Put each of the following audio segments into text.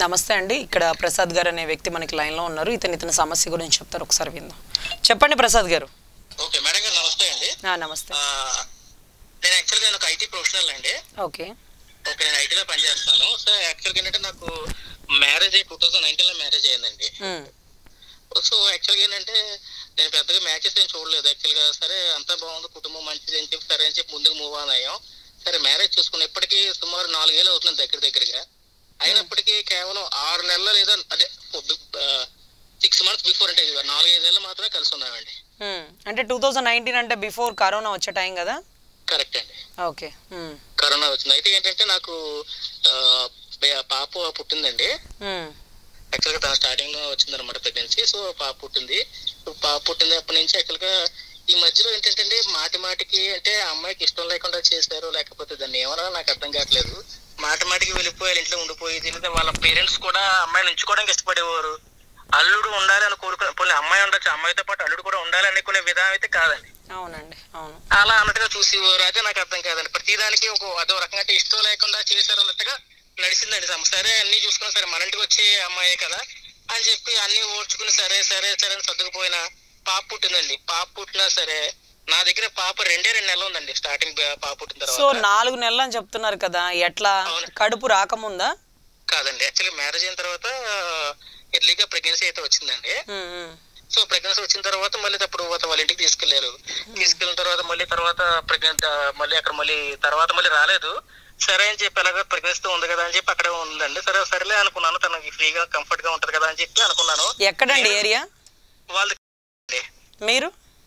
నమస్తే అండి. ఇక్కడ ప్రసాద్ గారు అనే వ్యక్తి మనకి లైన్లో ఉన్నారు. ఇతని సమస్య గురించి చెప్తారు, ఒకసారి విందాం. చెప్పండి ప్రసాద్ గారు. ఓకే మేడం గారు, నమస్తే అండి. నమస్తే. నేను యాక్చువల్గా ఒక ఐటీ ప్రొఫెషనల్ అండి. ఓకే ఓకే, నేను ఐటీలో పనిచేస్తాను. సో యాక్చువల్గా ఏంటంటే నాకు మ్యారేజ్ 2019లో మ్యారేజ్ అయ్యిందండి. సో యాక్చువల్గా ఏంటంటే నేను పెద్దగా మ్యాచెస్ ఏం చూడలేదు యాక్చువల్గా. సరే అంతా బాగుంది, కుటుంబం మంచిది అని చెప్పి సరే అని చెప్పి ముందుకు మూవ్ ఆన్ అయ్యాం. సరే మ్యారేజ్ చూసుకుని ఇప్పటికీ సుమారు 4 ఏళ్ళు అవుతుంది దగ్గరగా. అయినప్పటికీ కేవలం 6 నెలలు లేదా అదే 6 months బిఫోర్, అంటే 4-5 ఏళ్ళు మాత్రమే కలిసి ఉన్నామండి. అంటే 2019 అంటే బిఫోర్ కరోనా వచ్చే టైం కదా? కరెక్ట్ అండి. ఓకే, కరోనా వచ్చింది. అయితే ఏంటంటే నాకు పాప పుట్టిందండి. యాక్చువల్గా తన స్టార్టింగ్ లో వచ్చింది అనమాట ప్రెగ్నెన్సీ. సో పాప పుట్టింది అప్పటి నుంచి యాక్చువల్గా ఈ మధ్యలో ఏంటంటే మాటికి అంటే అమ్మాయికి ఇష్టం లేకుండా చేశారు, లేకపోతే దాన్ని ఏమన్నా నాకు అర్థం కావట్లేదు. మాటికి వెళ్ళిపోయారు, ఇంట్లో ఉండిపోయేది. వాళ్ళ పేరెంట్స్ కూడా అమ్మాయిని ఉంచుకోవడానికి ఇష్టపడేవారు. అల్లుడు ఉండాలి అని కోరుకునే అమ్మాయి ఉండొచ్చు, అమ్మాయితో పాటు అల్లుడు కూడా ఉండాలి అనుకునే విధానం అయితే కాదండి. అవునండి, అవును. అలా అన్నట్టుగా చూసేవారు. అదే నాకు అర్థం కాదండి. ప్రతిదానికి అదో రకంగా ఇష్టం లేకుండా చేశారు అన్నట్టుగా నడిచిందండి. సరే అన్ని చూసుకున్నా సరే మన ఇంటికి వచ్చే అమ్మాయే కదా అని చెప్పి అన్ని ఓడ్చుకుని సరే అని సర్దుకుపోయినా పాప పుట్టిందండి. పాప పుట్టినా సరే నా దగ్గర పాప 2 నెలలు ఉందండి స్టార్టింగ్. పాప పుట్టిన తర్వాత సో 4 నెలలు అని చెప్తున్నారు కదా, ఎట్లా కడుపు రాకముందా? కాదండి, యాక్చువల్గా మ్యారేజ్ అయిన తర్వాత ఎర్లీగా ప్రెగ్నెన్సీ అయితే వచ్చిందండి. సో ప్రెగ్నెన్సీ వచ్చిన తర్వాత మళ్ళీ అప్పుడు వాళ్ళ ఇంటికి తీసుకెళ్ళిన తర్వాత ప్రెగ్నెంట్ మళ్ళీ అక్కడ మళ్ళీ రాలేదు. సరే అని చెప్పి అలాగే ప్రెగ్నెన్సీ ఉంది కదా అని చెప్పి అక్కడే ఉందండి. సరేలే అనుకున్నాను, తనకి ఫ్రీగా కంఫర్ట్ గా ఉంటది కదా అని చెప్పి అనుకున్నాను. ఎక్కడండి ఏరియా వాళ్ళది? మీరు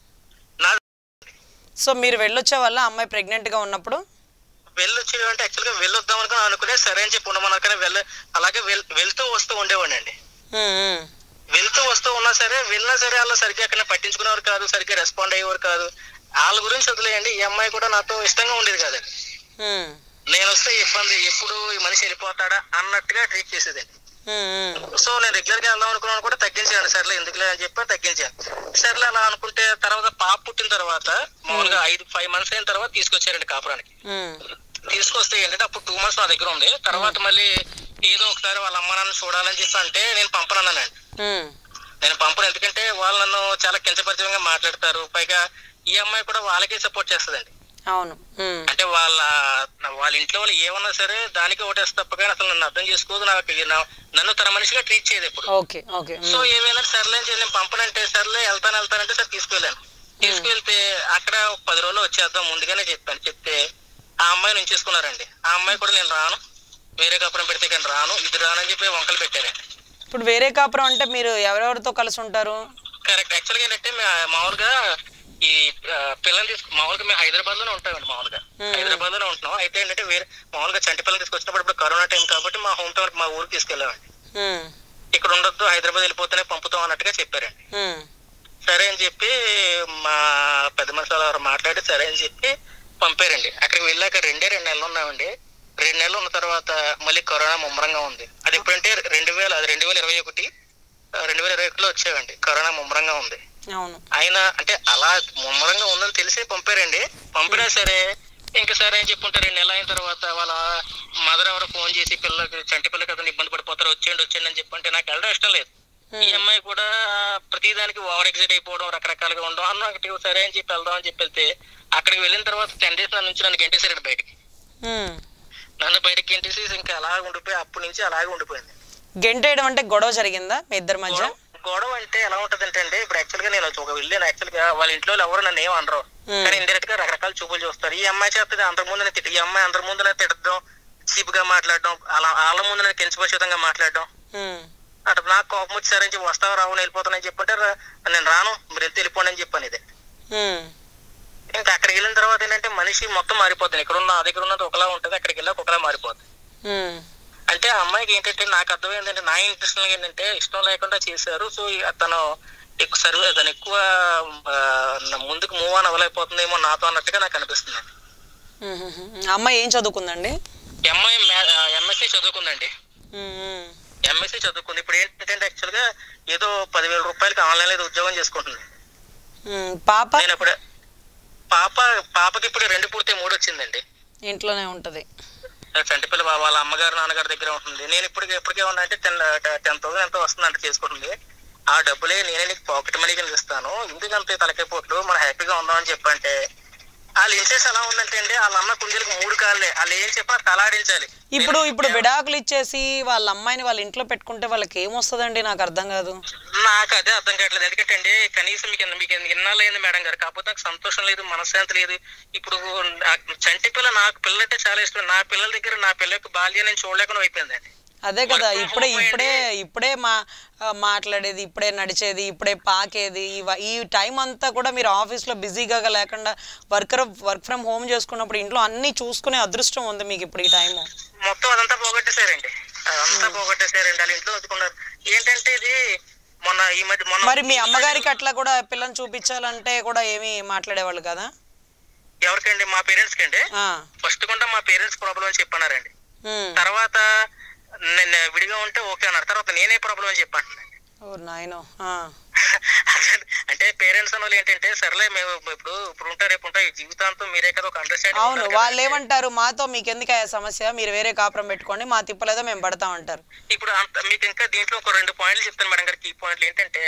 సో మీరు వెళ్ళొచ్చే వల్ల అమ్మాయి ప్రెగ్నెంట్ గా ఉన్నప్పుడు వెళ్ళొచ్చేది అంటే యాక్చువల్గా వెళ్ళొద్దాం అనుకునే సరే అని చెప్పి ఉండమనకనే అలాగే వెళ్తూ వస్తూ ఉండేవాడిని అండి. వెళ్తూ వస్తూ వెళ్ళినా సరే అలా సరిగ్గా అక్కడ పట్టించుకునేవారు కాదు, సరిగ్గా రెస్పాండ్ అయ్యేవారు కాదు. వాళ్ళ గురించి వదిలేయండి, ఈ అమ్మాయి కూడా నాతో ఇష్టంగా ఉండేది కాదండి. నేను వస్తే ఇబ్బంది, ఎప్పుడు ఈ మనిషి వెళ్ళిపోతాడా అన్నట్టుగా ట్రీట్ చేసేదండి. సో నేను రెగ్యులర్ గా వెళ్దాం అనుకున్నాను కూడా తగ్గించాను. సర్లే ఎందుకులే అని చెప్పి తగ్గించాను. సర్లే అలా అనుకుంటే తర్వాత పాప పుట్టిన తర్వాత మామూలుగా 5 months అయిన తర్వాత తీసుకొచ్చారండి కాపురానికి. తీసుకొస్తే ఏంటంటే అప్పుడు 2 months నా దగ్గర ఉంది. తర్వాత మళ్ళీ ఏదో ఒకసారి వాళ్ళ అమ్మ నాన్న చూడాలని చెప్పి అంటే నేను పంపనన్నానండి. నేను పంపను, ఎందుకంటే వాళ్ళు నన్ను చాలా కించపరిచయంగా మాట్లాడతారు. పైగా ఈ అమ్మాయి కూడా వాళ్ళకే సపోర్ట్ చేస్తుందండి. అవును, అంటే వాళ్ళ ఇంట్లో వాళ్ళు ఏమన్నా సరే దానికి ఓటేస్తే తప్ప కానీ అసలు నన్ను అర్థం చేసుకోదు, నన్ను తన మనిషిగా ట్రీట్ చేయదు ఎప్పుడు. సో ఏమైనా సర్లే అని నేను పంపనంటే సర్లే వెళ్తానంటే సరే తీసుకెళ్ళాను. తీసుకెళ్తే అక్కడ 10 రోజులు వచ్చేద్దాం ముందుగానే చెప్తే ఆ అమ్మాయిని ఉంచేసుకున్నారండి. ఆ అమ్మాయి కూడా నేను రాను, వేరే కాపురం పెడితే కానీ రాను, ఇది రానని చెప్పి వంకలు పెట్టారండి. ఇప్పుడు వేరే కాపురం అంటే మీరు ఎవరెవరితో కలిసి ఉంటారు? కరెక్ట్, యాక్చువల్గా ఏంటంటే మామూలుగా ఈ పిల్లలు మామూలుగా మేము హైదరాబాద్ లోనే ఉంటామండి. హైదరాబాద్ లోనే ఉంటున్నాం. అయితే ఏంటంటే మామూలుగా చంటి పిల్లలు తీసుకొచ్చినప్పుడు ఇప్పుడు కరోనా టైం కాబట్టి మా హోమ్ టౌన్ మా ఊరికి తీసుకెళ్ళామండి. ఇక్కడ ఉండొద్దు, హైదరాబాద్ వెళ్ళిపోతేనే పంపుతాం అన్నట్టుగా చెప్పారండి. సరే అని చెప్పి మా పెద్ద మనుషులు ఎవరు మాట్లాడి సరే అని చెప్పి పంపారండి. అక్కడికి వెళ్ళాక 2 నెలలు ఉన్నామండి. 2 నెలలు ఉన్న తర్వాత మళ్ళీ కరోనా ముమ్మరంగా ఉంది. అది ఎప్పుడంటే 2021లో వచ్చామండి. కరోనా ముమ్మరంగా ఉంది. ఆయన అంటే అలా ముమ్మరంగా ఉందని తెలిసే పంపారండి. పంపినా సరే ఇంకా సరే అని చెప్పుంటే 2 నెలలు అయిన తర్వాత వాళ్ళ మదర్ ఎవరో ఫోన్ చేసి చంటి పిల్లకి అతను ఇబ్బంది పడిపోతారు, వచ్చేయండి అని చెప్పంటే నాకు వెళ్ళడం ఇష్టం లేదు. ఈ అమ్మాయి కూడా ప్రతిదానికి ఓవర్ ఎగ్జైట్ అయిపోవడం, రకరకాలుగా ఉండడం అన్నట్టు సరే అని చెప్పి వెళ్దాం అని చెప్పి వెళ్తే అక్కడికి వెళ్ళిన తర్వాత 10 days నుంచి నన్ను గెంటేసారండి బయటికి. నన్ను బయటకి గెంటేసి ఇంకా అలాగే ఉండిపోయి అప్పటి నుంచి అలాగే ఉండిపోయింది. గెంటేయడం అంటే గొడవ జరిగిందా మీ ఇద్దరి మధ్య? గొడవ అంటే ఎలా ఉంటదంటే అండి, ఇప్పుడు యాక్చువల్గా నేను వెళ్ళాను. యాక్చువల్గా వాళ్ళ ఇంట్లో ఎవరు నన్ను ఏం అనరు, కానీ ఇండైరెక్ట్ గా రకరకాల చూపులు చూస్తారు. ఈ అమ్మాయి చేస్తుంది అందరి ముందు ఈ అమ్మాయి అందరి ముందు తిట్టడం, చీపుగా మాట్లాడడం, అలా వాళ్ళ ముందు నేను కించపరిచితంగా మాట్లాడడం. అటు నాకు కోపం వచ్చి సరే చెప్పి వస్తావా రావు వెళ్ళిపోతానని చెప్పంటే నేను రాను, మీరు వెళ్తే వెళ్ళిపోండి అని చెప్పాను. ఇది ఇంకా అక్కడికి వెళ్ళిన తర్వాత ఏంటంటే మనిషి మొత్తం మారిపోతుంది. ఇక్కడ ఉన్న దగ్గర ఉన్నది ఒకలా ఉంటుంది, అక్కడికి వెళ్ళాక ఒకలా మారిపోతుంది. అంటే ఆ అమ్మాయికి ఏంటంటే నాకు అర్థమైంది ఏంటంటే నా ఇంట్రెస్ట్ ఏంటంటే ఇష్టం లేకుండా చేశారు. సో తను ఎక్కువ ముందుకు మూవ్ ఆన్ అవ్వలేకపోతుందేమో నాతో అన్నట్టుగా నాకు అనిపిస్తుంది. అమ్మాయి ఏం చదువుకుందండి? అమ్మాయి ఎంఎస్సీ చదువుకుందండి. ఎంఎస్సీ చదువుకుంది. ఇప్పుడు ఏంటంటే యాక్చువల్గా ఏదో 10,000 రూపాయలకి ఆన్లైన్ లో ఉద్యోగం చేసుకుంటుంది. పాపకి ఇప్పుడు 2 పూర్తి 3 వచ్చిందండి. ఇంట్లోనే ఉంటది. చంటి పిల్ల వాళ్ళ అమ్మగారు నాన్నగారి దగ్గర ఉంటుంది. నేను ఇప్పటికే ఉన్నా అంటే 10,000 ఎంతో వస్తుందంటే చేసుకుంటుంది. ఆ డబ్బులే నేనే నీకు పాకెట్ మనీ కింద ఇస్తాను, ఎందుకంటే తలకాయ పోట్లు మనం హ్యాపీగా ఉందాం అని చెప్పంటే వాళ్ళు ఇన్సెస్ ఎలా ఉందంటే అండి, వాళ్ళ అమ్మ కుందేలకు 3 కాళ్ళే, వాళ్ళు ఏం చెప్పినా తలాడించాలి. ఇప్పుడు విడాకులు ఇచ్చేసి వాళ్ళ అమ్మాయిని వాళ్ళ ఇంట్లో పెట్టుకుంటే వాళ్ళకి ఏమొస్తుందండి? నాకు అర్థం కాదు. నాకు అదే అర్థం కావట్లేదు. ఎందుకంటే అండి కనీసం మీకు ఇన్నాళ్ళు అయింది మేడం గారు, కాకపోతే నాకు సంతోషం లేదు, మనశ్శాంతి లేదు. ఇప్పుడు చంటి పిల్ల, నాకు పిల్ల అంటే చాలా ఇష్టం. నా పిల్లల దగ్గర నా పిల్లకి బాల్యం నేను చూడలేకుండా అయిపోయిందండి. అదే కదా, ఇప్పుడే మాట్లాడేది, ఇప్పుడే నడిచేది, ఇప్పుడే పాకేది, ఈ టైం అంతా కూడా మీరు ఆఫీస్లో బిజీగా లేకుండా వర్క్ ఫ్రమ్ హోమ్ చేసుకున్నప్పుడు ఇంట్లో అన్ని చూసుకునే అదృష్టం ఉంది మీకు ఇప్పుడు ఈ టైము. మొత్తం అదంతా పోగొట్టేశారండి, వాళ్ళ ఇంట్లో వదుకున్నారు. ఏంటంటే ఇది మరి మీ అమ్మగారికి అట్లా కూడా పిల్లని చూపించాలంటే కూడా ఏమి మాట్లాడేవాళ్ళు కదా? ఎవరికండి? మా పేరెంట్స్ కండి. ఫస్ట్ కూడా మా పేరెంట్స్ ప్రాబ్లం అని చెప్పన్నారండి. తర్వాత నేను విడిగా ఉంటే ఓకే అన్నారు. తర్వాత నేనే ప్రాబ్లం అని చెప్పండి. అంటే పేరెంట్స్ అన్న వాళ్ళు ఏంటంటే సర్లే మేము ఇప్పుడు ఉంటా రేపు ఉంటా, ఈ జీవితాంతం మీరే కదా ఒక అండర్స్టాండింగ్. అవును, వాళ్ళు ఏమంటారు, మాతో మీకు ఎందుకు అయ్యే సమస్య, మీరు వేరే కాపురం పెట్టుకోండి, మా తిప్పలేదో మేము పడతాం అంటారు. ఇప్పుడు మీకు ఇంకా దీంట్లో ఒక 2 పాయింట్లు చెప్తాను మేడం గారికి. ఈ పాయింట్లు ఏంటంటే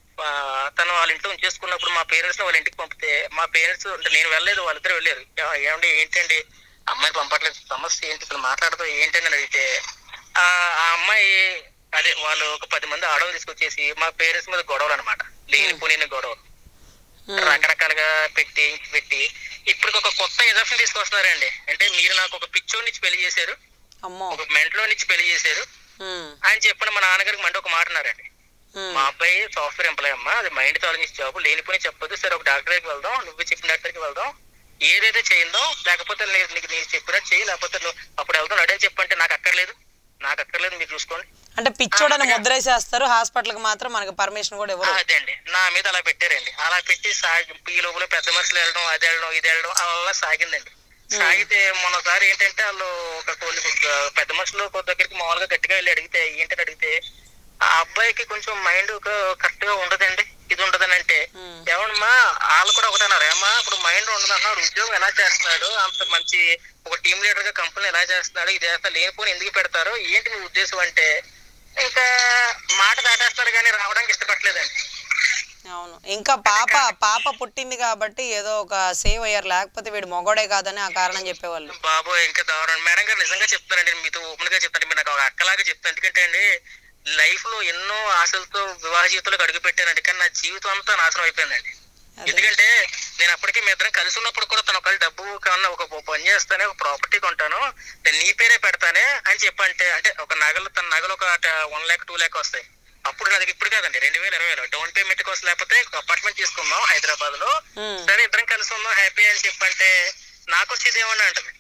తను వాళ్ళ ఇంట్లో ఉంచేసుకున్నప్పుడు మా పేరెంట్స్ వాళ్ళ ఇంటికి పంపితే, మా పేరెంట్స్ అంటే నేను వెళ్ళలేదు, వాళ్ళిద్దరు వెళ్ళారు. ఏమండి ఏంటండి అమ్మాయిని పంపట్లేదు, సమస్య ఏంటి, ఇప్పుడు మాట్లాడుతూ ఏంటని అని అడిగితే ఆ అమ్మాయి అదే వాళ్ళు ఒక 10 మంది ఆడవాళ్ళు తీసుకొచ్చేసి మా పేరెంట్స్ మీద గొడవలు అనమాట, లేనిపోయిన గొడవలు రకరకాలుగా పెట్టి ఇప్పుడు ఒక కొత్త ఎజప్షన్ తీసుకొస్తున్నారండి. అంటే మీరు నాకు ఒక పిచ్చోడి నుంచి పెళ్లి చేశారు, ఒక మెంట్లో నుంచి పెళ్లి చేశారు అని చెప్పండి. మా నాన్నగారికి మండి ఒక మాట అన్నారండి, మా అబ్బాయి సాఫ్ట్వేర్ ఎంప్లాయ్ అమ్మా, అది మైండ్ తో ఆలోచించే జాబ్, లేనిపోయి చెప్పొద్దు, సరే ఒక డాక్టర్ దగ్గరికి వెళ్దాం, నువ్వు చెప్పిన డాక్టర్కి వెళ్దాం, ఏదైతే చేయిందో, లేకపోతే నీకు చెప్పినట్టు చెయ్యి, లేకపోతే నువ్వు అప్పుడు వెళ్దాం అడే చెప్పంటే నాకు అక్కర్లేదు మీరు చూసుకోండి. అంటే పిచ్చోడని ముద్రేసేస్తారు, హాస్పిటల్ కి మాత్రం మనకి పర్మిషన్ కూడా ఇవ్వరు. అదే అండి, నా మీద అలా పెట్టారండి. అలా పెట్టి ఈ లోపల పెద్ద మనుషులు వెళ్ళడం, అది వెళ్ళడం, ఇది వెళ్ళడం అలా సాగిందండి. సాగితే మొన్నసారి ఏంటంటే వాళ్ళు ఒక పెద్ద మనుషులు దగ్గరికి మామూలుగా గట్టిగా వెళ్ళి అడిగితే ఏంటని అడిగితే ఆ అబ్బాయికి కొంచెం మైండ్ కరెక్ట్ గా ఉండదండి, ఇది ఉండదని అంటే ఏమన్నా వాళ్ళు కూడా ఒకటన్నారు, ఏమా ఇప్పుడు మైండ్ ఉండదు అన్నాడు, ఉద్యోగం ఎలా చేస్తున్నాడు, అంత మంచి ఒక టీమ్ లీడర్ గా కంపెనీ ఎలా చేస్తున్నాడు, ఇది చేస్తా లేనిపోని ఎందుకు పెడతారు, ఏంటి మీ ఉద్దేశం అంటే ఇంకా మాట దాటేస్తారు కానీ రావడానికి ఇష్టపడలేదండి. అవును, ఇంకా పాప పుట్టింది కాబట్టి ఏదో ఒక సేవ్ అయ్యారు, లేకపోతే వీడు మొగోడే కాదని ఆ కారణం చెప్పేవాళ్ళు. బాబు ఇంకా దారుణం మేడం గారు, నిజంగా చెప్తారండి, మీతో ఓపెన్ గా చెప్తాను, మీరు నాకు ఒక అక్కలాగా చెప్తాను. ఎందుకంటే అండి లైఫ్ లో ఎన్నో ఆశలతో వివాహ జీవితంలోకి అడుగు పెట్టానండి, కానీ నా జీవితం అంతా నాశనం అయిపోయిందండి. ఎందుకంటే నేను అప్పటికే మీ ఇద్దరం కలిసి ఉన్నప్పుడు కూడా తను ఒకవేళ డబ్బు కన్నా ఒక పని చేస్తానే, ఒక ప్రాపర్టీ కొంటాను, నేను నీ పేరే పెడతానే అని చెప్పంటే, అంటే ఒక తన నగలు ఒక 1 lakh 2 lakh వస్తాయి. అప్పుడు నా దగ్గర ఇప్పుడు కాదండి 2020లో డౌన్ పేమెంట్ కోసం లేకపోతే అపార్ట్మెంట్ తీసుకున్నాం హైదరాబాద్ లో, సరే ఇద్దరం కలిసి ఉన్నాం హ్యాపీ అని చెప్పంటే నాకు వచ్చేది ఏమన్నా అంటది,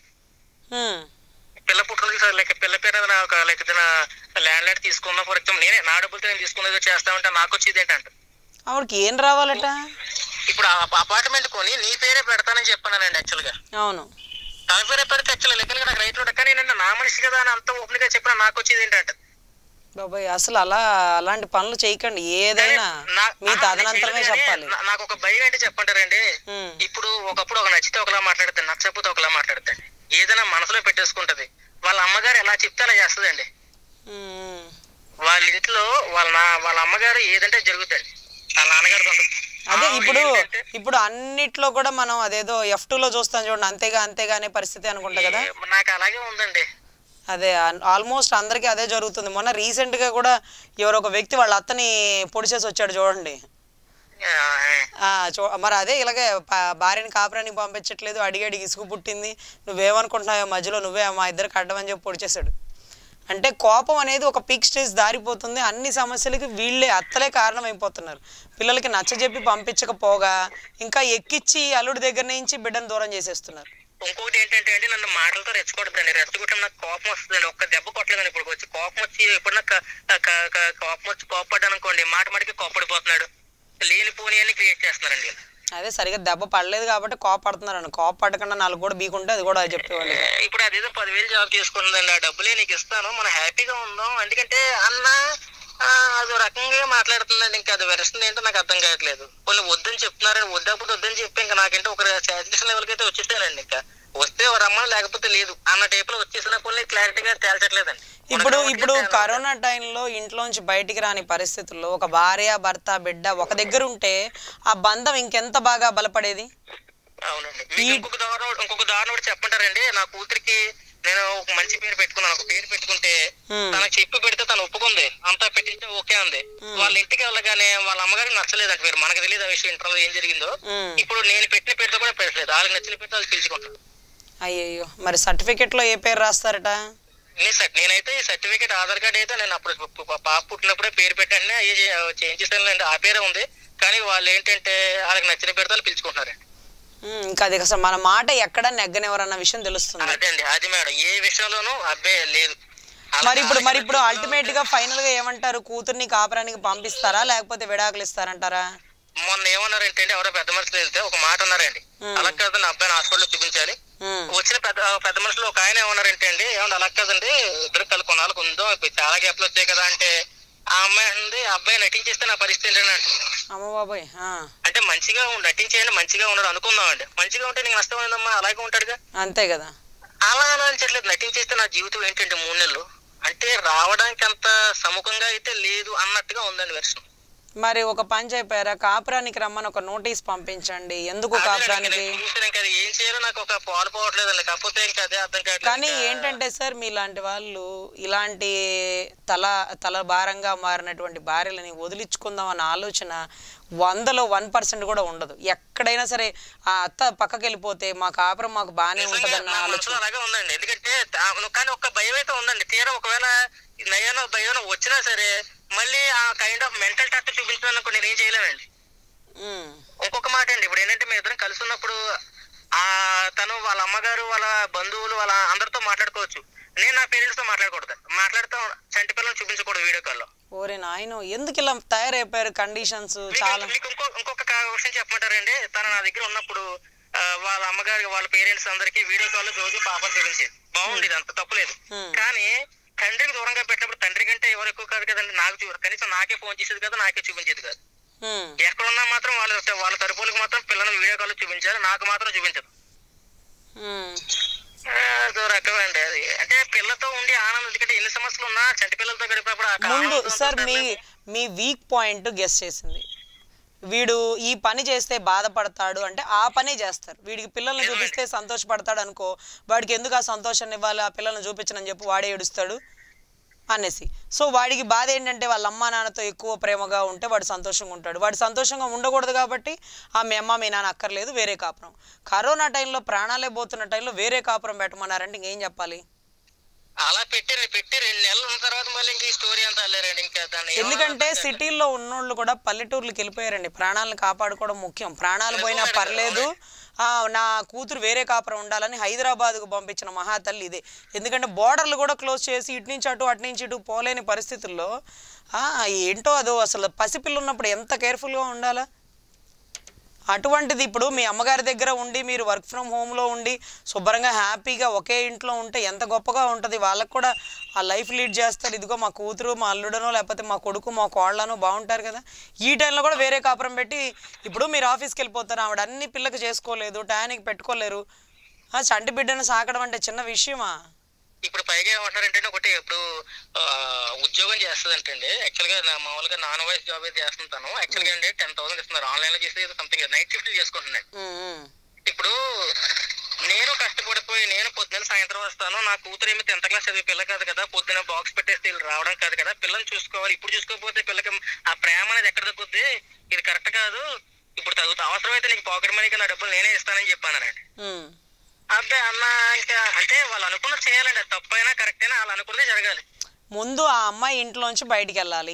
పిల్ల పుట్టినకి పిల్ల పేరు ఒక ల్యాండ్ లైట్ తీసుకుందాం, ఫర్ ఎగ్జాంపుల్ నేనే నా డబ్బులతో నేను తీసుకున్నది చేస్తా ఉంటే నాకు వచ్చేది ఏంటంట, ఆవిడకి ఏం రావాలట, ఇప్పుడు అపార్ట్మెంట్ కొని నీ పేరే పెడతానని చెప్పానండి యాక్చువల్ గా. అవును, తన పేరే పెడితే యాక్చువల్ లెక్కలు నాకు రైట్ ఉంటా, కానీ నేను నా మనిషి కదా అని అంత ఓపెన్ గా చెప్పినా నాకు వచ్చేది ఏంటంట. బాబాయ్ అసలు అలాంటి పనులు చేయకండి, ఏదైనా మీ తదనంతరమే చెప్పాలి. నాకు ఒక భయం ఏంటి చెప్పంటారండి, ఇప్పుడు ఒకప్పుడు ఒక నచ్చితే ఒకలా మాట్లాడతాను, నచ్చకపోతే ఒకలా మాట్లాడతాను, ఏదైనా మనసులో పెట్టేసుకుంటది. వాళ్ళ అమ్మగారు ఎలా చెప్తే అలా చేస్తుందండి, వాళ్ళ ఇంట్లో వాళ్ళ అమ్మగారు ఏదంటే జరుగుతుంది, వాళ్ళ నాన్నగారు ఉండదు. అదే ఇప్పుడు అన్నిట్లో కూడా మనం అదేదో F2లో చూస్తాం చూడండి, అంతేగా అనే పరిస్థితి అనుకుంటా కదా. నాకు అలాగే ఉందండి. అదే ఆల్మోస్ట్ అందరికీ అదే జరుగుతుంది. మొన్న రీసెంట్ గా కూడా ఎవరో ఒక వ్యక్తి వాళ్ళ అత్తని పొడిచేసి వచ్చాడు చూడండి. మరి అదే ఇలాగే భార్యని కాపురానికి పంపించట్లేదు, అడిగి ఇసుగు పుట్టింది, నువ్వేమనుకుంటున్నావు మధ్యలో నువ్వే మా ఇద్దరికి అడ్డమని చెప్పి పొడిచేశాడు. అంటే కోపం అనేది ఒక పీక్ స్టేజ్ దారిపోతుంది, అన్ని సమస్యలకి వీళ్ళే అత్తలే కారణం అయిపోతున్నారు. పిల్లలకి నచ్చజెప్పి పంపించకపోగా ఇంకా ఎక్కిచ్చి అల్లుడి దగ్గర నుంచి బిడ్డను దూరం చేసేస్తున్నారు. ఇంకొకటి ఏంటంటే అండి, నన్ను మాటలతో రెచ్చగొట్టదండి, రెచ్చగొట్టడం నాకు కోపం వస్తుందండి. ఒక్క దెబ్బ కొట్టలేదని ఇప్పుడు వచ్చి కోపం వచ్చి ఎప్పుడు నాకు కోపం వచ్చి కోపడ్డాను అనుకోండి, మాటికి కోపడిపోతున్నాడు, లేనిపోని అని క్రియేట్ చేస్తున్నారండి. అదే సరిగా దెబ్బ పడలేదు కాబట్టి కోపడుతున్నారండి, కోపడకుండా 4 కూడా బీకుంటే అది కూడా చెప్పేవాళ్ళు. ఇప్పుడు అదేదో 10,000 జాబ్ చేసుకుంటుందండి, ఆ డబ్బులే నీకు ఇస్తాను మనం హ్యాపీగా ఉందాం, ఎందుకంటే అన్న అది రకంగా మాట్లాడుతుందండి. ఇంకా అది వెరస్తుంది ఏంటో నాకు అర్థం కావట్లేదు. కొన్ని వద్దని చెప్తున్నారని వద్దప్పుడు వద్దని చెప్పి ఇంకా నాకంటే ఒక సాటిస్ఫాక్షన్ లెవెల్కి అయితే వచ్చేసానండి. ఇంకా వస్తే రమ్మని లేకపోతే లేదు అన్న టైప్ లో వచ్చేసిన కొన్ని క్లారిటీగా తేల్చట్లేదండి. ఇప్పుడు కరోనా టైంలో ఇంట్లోంచి బయటికి రాని పరిస్థితుల్లో ఒక భార్య భర్త బిడ్డ ఒక దగ్గర ఉంటే ఆ బంధం ఇంకెంత బాగా బలపడేది. అవునండి. ఇంకొక దారుణం కూడా చెప్పంటారండి. నా కూతురికి నేను ఒక మంచి పేరు పెట్టుకున్నాను. ఒక పేరు పెట్టుకుంటే తనకు చెప్పి పెడితే తను ఒప్పుకుంది, అంతా పెట్టింటే ఓకే అంది. వాళ్ళ ఇంటికి వెళ్ళగానే వాళ్ళ అమ్మగారికి నచ్చలేదంట పేరు. మనకు తెలియదు ఆ విషయం, ఇంటర్లో ఏం జరిగిందో. ఇప్పుడు నేను పెట్టిన పేరుతో కూడా పెట్టలేదు, వాళ్ళకి నచ్చిన పేరుతో వాళ్ళు పిలుచుకుంటారు. అయ్యయ్యో, మరి సర్టిఫికెట్ లో ఏ పేరు రాస్తారట? నేనైతే ఈ సర్టిఫికేట్ ఆధార్ కార్డ్ అయితే నేను అప్పుడు పాప పుట్టినప్పుడే పేరు పెట్టండి చేంజ్ చేసాను, ఆ పేరే ఉంది. కానీ వాళ్ళు ఏంటంటే వాళ్ళకి నచ్చిన పేరుతో వాళ్ళు పిలుచుకుంటున్నారండి. ఇంకా అది అసలు మన మాట ఎక్కడ నెగ్గనివ్వరన్న విషయం తెలుస్తుంది. అదే అండి, అది మేడం ఏ విషయంలోనూ అబ్బాయి లేదు. మరి ఇప్పుడు అల్టిమేట్ గా ఫైనల్ గా ఏమంటారు? కూతుర్ని కాపురానికి పంపిస్తారా లేకపోతే విడాకులు ఇస్తారంటారా? మొన్న ఏమన్నారంటే ఎవరో పెద్ద మనుషులు వెళ్తే ఒక మాట అన్నారండి, అలా కాదండి అబ్బాయిని హాస్పిటల్లో చూపించాలి. వచ్చిన పెద్ద మనుషులు ఒక ఆయన ఏమన్నారంటే అండి, ఏమన్నా అలా కాదండి ఇద్దరు కలిసి కొనాలకు ఉందో చాలా గ్యాప్లు వచ్చాయి కదా అంటే, ఆ అమ్మాయి అంది అబ్బాయి నటించేస్తే నా పరిస్థితి ఏంటంటే, అమ్మ బాబాయ్ అంటే మంచిగా నటించేయండి, మంచిగా ఉన్నాడు అనుకుందామండి. మంచిగా ఉంటే నీకు నష్టం ఏందమ్మా, అలాగే ఉంటాడుగా. అంతే కదా. అలా అనిపించట్లేదు. నటించేస్తే నా జీవితం ఏంటంటే 3 నెలలు అంటే రావడానికి అంత సముఖంగా అయితే లేదు అన్నట్టుగా ఉందండి వెర్షన్. మరి ఒక పని చెప్పారా, కాపురానికి రమ్మని ఒక నోటీస్ పంపించండి. ఎందుకు కాపురానికి? ఏం చేయాలో నాకు ఒక పాలు పోవట్లేదండి. కాకపోతే ఇంకా అదే అర్థం కాదు. కానీ ఏంటంటే సార్, మీలాంటి వాళ్ళు ఇలాంటి తల భారంగా మారినటువంటి భార్యలని వదిలించుకుందాం అన్న ఆలోచన 100లో 1% కూడా ఉండదు. ఎక్కడైనా సరే ఆ అత్త పక్కకి వెళ్ళిపోతే మా కాపురం మాకు బాగానే ఉంటదన్న ఆలోచన అలాగే ఉందండి. ఎందుకంటే కానీ ఒక భయం అయితే ఉందండి. తీరా ఒకవేళ నయనో భయనో వచ్చినా సరే మళ్ళీ ఆ కైండ్ ఆఫ్ మెంటల్ టచ్ చూపించడానికి నేను ఏం చేయలేనండి. ఇంకొక మాట అండి, ఇప్పుడు ఏంటంటే మేము ఇద్దరం కలిసి ఉన్నప్పుడు తను వాళ్ళ అమ్మగారు వాళ్ళ బంధువులు వాళ్ళ అందరితో మాట్లాడుకోవచ్చు, నేను నా పేరెంట్స్ తో మాట్లాడకూడదు. మాట్లాడుతూ చంటి పిల్లలు చూపించకూడదు వీడియో కాల్లో. ఓరే నాయనో, ఎందుకు ఇలా తయారైపోయారు కండిషన్స్ చాలా. మీకు ఇంకొక విషయం చెప్పమంటారండి, తను నా దగ్గర ఉన్నప్పుడు వాళ్ళ అమ్మగారు వాళ్ళ పేరెంట్స్ అందరికి వీడియో కాల్ రోజు పాపం చూపించేది, బాగుండేది, అంత తప్పులేదు. కానీ తండ్రికి దూరంగా పెట్టినప్పుడు తండ్రి కంటే ఎవరు ఎక్కువ కాదు కదండి, నాకు కనీసం నాకే ఫోన్ చేసేది కదా, నాకే చూపించేది కాదు. ఎక్కడున్నా మాత్రం వాళ్ళ తరపులకు మాత్రం పిల్లలు వీడియో కాల్ చూపించారు, నాకు మాత్రం చూపించదు. రకమండి అది. అంటే పిల్లతో ఉండి ఆనందం, ఎందుకంటే ఎన్ని సమస్యలు ఉన్నా చంటి పిల్లలతో గడిపినప్పుడు. ముందు సార్ మీ వీక్ పాయింట్ గెస్ చేసింది, వీడు ఈ పని చేస్తే బాధపడతాడు అంటే ఆ పనే చేస్తారు. వీడికి పిల్లల్ని చూపిస్తే సంతోషపడతాడు అనుకో, వాడికి ఎందుకు ఆ సంతోషాన్ని ఇవ్వాలి, ఆ పిల్లల్ని చూపించనని చెప్పి వాడే ఏడుస్తాడు అనేసి. సో వాడికి బాధ ఏంటంటే వాళ్ళ అమ్మ నాన్నతో ఎక్కువ ప్రేమగా ఉంటే వాడు సంతోషంగా ఉంటాడు. వాడు సంతోషంగా ఉండకూడదు కాబట్టి మీ అమ్మ మీ నాన్న అక్కర్లేదు, వేరే కాపురం. కరోనా టైంలో ప్రాణాలే పోతున్న టైంలో వేరే కాపురం పెట్టమన్నారంటే ఇంకేం చెప్పాలి? అలా పెట్టి 2 నెలలు ఉన్న తర్వాత మళ్ళీ ఇంక ఈ స్టోరీ అంతా అల్లారండి. ఇంకా దాన్ని ఎందుకంటే సిటీల్లో ఉన్నోళ్ళు కూడా పల్లెటూర్లకు వెళ్ళిపోయారండి. ప్రాణాలను కాపాడుకోవడం ముఖ్యం, ప్రాణాలు పోయినా పర్లేదు, నా కూతురు వేరే కాపురం ఉండాలని హైదరాబాద్కు పంపించిన మహాతల్లి ఇదే. ఎందుకంటే బోర్డర్లు కూడా క్లోజ్ చేసి ఇటు నుంచి అటు అటు నుంచి ఇటు పోలేని పరిస్థితుల్లో ఏంటో అదో అసలు పసిపిల్ల ఉన్నప్పుడు ఎంత కేర్ఫుల్గా ఉండాలా. అటువంటిది ఇప్పుడు మీ అమ్మగారి దగ్గర ఉండి మీరు వర్క్ ఫ్రమ్ హోమ్లో ఉండి శుభ్రంగా హ్యాపీగా ఒకే ఇంట్లో ఉంటే ఎంత గొప్పగా ఉంటుంది. వాళ్ళకు కూడా ఆ లైఫ్ లీడ్ చేస్తారు. ఇదిగో మా కూతురు మా అల్లుడనో లేకపోతే మా కొడుకు మా కోళ్ళనో బాగుంటారు కదా. ఈ టైంలో కూడా వేరే కాపురం పెట్టి ఇప్పుడు మీరు ఆఫీస్కి వెళ్ళిపోతారు, ఆవిడ అన్ని పిల్లకి చేసుకోలేదు, టయానికి పెట్టుకోలేరు. చంటి బిడ్డను సాకడం అంటే చిన్న విషయమా? ఇప్పుడు పైగా ఏమంటారంటే ఒకటి ఇప్పుడు ఉద్యోగం చేస్తుందంటే యాక్చువల్గా మామూలుగా నాన్ వాయిస్ జాబ్ అయితే చేస్తుంటాను. యాక్చువల్గా అండి 10,000 ఇస్తున్నారు, ఆన్లైన్ లో చేస్తే సంథింగ్ నైట్ షిఫ్ట్ చేసుకుంటున్నాను. ఇప్పుడు నేను కష్టపడిపోయి నేను పొద్దున్న సాయంత్రం వస్తాను, నా కూతురు ఏమి 10th క్లాస్ చదివే పిల్ల కాదు కదా, పొద్దున్న బాక్స్ పెట్టేస్తే వీళ్ళు రావడం కాదు కదా, పిల్లల్ని చూసుకోవాలి. ఇప్పుడు చూసుకోకపోతే పిల్లకి ఆ ప్రేమ అనేది ఎక్కడ తగ్గుద్ది, ఇది కరెక్ట్ కాదు. ఇప్పుడు తగ్గుతుంది, అవసరమైతే నీకు పాకెట్ మనీకి నా డబ్బులు నేనే ఇస్తానని చెప్పానండి. అబ్బాయి అన్న ఇంకా అంటే వాళ్ళు అనుకున్నది చేయాలండి, అది తప్పైనా కరెక్ట్ అయినా వాళ్ళు అనుకున్నదే జరగాలి. ముందు ఆ అమ్మాయి ఇంట్లోంచి బయటికి వెళ్ళాలి,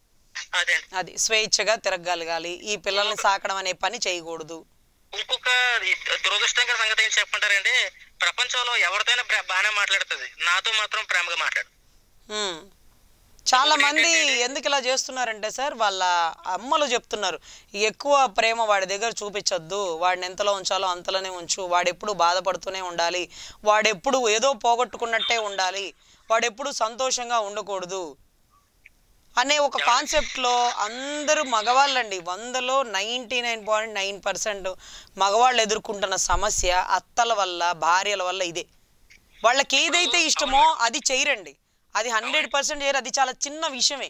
అది స్వేచ్ఛగా తిరగగలగాలి. ఈ పిల్లల్ని సాకడం అనే పని చేయకూడదు. ఇంకొక దురదృష్టంగా సంగతి ఏం చెప్పంటారండి, ప్రపంచంలో ఎవరితోనైనా బాగానే మాట్లాడుతుంది, నాతో మాత్రం ప్రేమగా మాట్లాడు. చాలా మంది ఎందుకు ఇలా చేస్తున్నారంటే సార్, వాళ్ళ అమ్మలు చెప్తున్నారు ఎక్కువ ప్రేమ వాడి దగ్గర చూపించొద్దు, వాడిని ఎంతలో ఉంచాలో అంతలోనే ఉంచు, వాడెప్పుడు బాధపడుతూనే ఉండాలి, వాడెప్పుడు ఏదో పోగొట్టుకున్నట్టే ఉండాలి, వాడెప్పుడు సంతోషంగా ఉండకూడదు అనే ఒక కాన్సెప్ట్లో అందరూ మగవాళ్ళండి. 100లో 99.9% మగవాళ్ళు ఎదుర్కొంటున్న సమస్య అత్తల వల్ల, భార్యల వల్ల ఇదే. వాళ్ళకి ఏదైతే ఇష్టమో అది చేయరండి. అది 100% చేయరు. అది చాలా చిన్న విషయమే.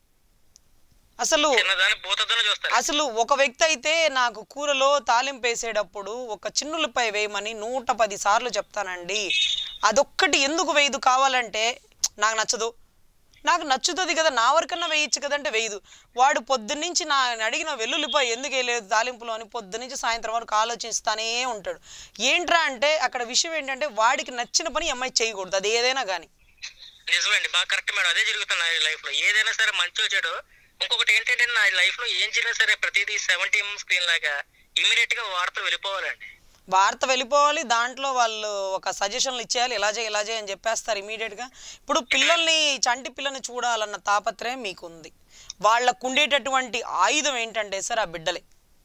అసలు ఒక వ్యక్తి అయితే నాకు కూరలో తాలింపు వేసేటప్పుడు ఒక చిన్నులపై వేయమని 110 సార్లు చెప్తానండి. అదొక్కటి ఎందుకు వేయదు కావాలంటే నాకు నచ్చదు, నాకు నచ్చుతుంది కదా, నా వరకన్నా వేయచ్చు కదంటే వేయదు. వాడు పొద్దున్నుంచి అడిగిన వెల్లుల్లిపై ఎందుకు వేయలేదు తాలింపులో అని పొద్దున్నుంచి సాయంత్రం వరకు ఆలోచిస్తానే ఉంటాడు. ఏంట్రా అంటే అక్కడ విషయం ఏంటంటే వాడికి నచ్చిన పని అమ్మాయి చేయకూడదు, అది ఏదైనా కానీ. నిజమండి, బాగా కరెక్ట్ మేడం. అదే జరుగుతుంది నా లైఫ్ లో. ఏదైనా సరే మంచి చెడు. ఇంకొకటి ఏంటంటే నా లైఫ్ లో ఏం జరిగినా సరే ప్రతిదీ 70 స్క్రీన్ లాగా ఇమీడియట్ గా వార్తలు వెళ్ళిపోవాలండి. వార్త వెళ్ళిపోవాలి, దాంట్లో వాళ్ళు ఒక సజెషన్లు ఇచ్చేయాలి, ఇలా చేయి అని చెప్పేస్తారు ఇమీడియట్గా. ఇప్పుడు పిల్లల్ని, చంటి పిల్లల్ని చూడాలన్న తాపత్రయం మీకుంది. వాళ్ళకు ఉండేటటువంటి ఆయుధం ఏంటంటే సార్ ఆ బిడ్డలే.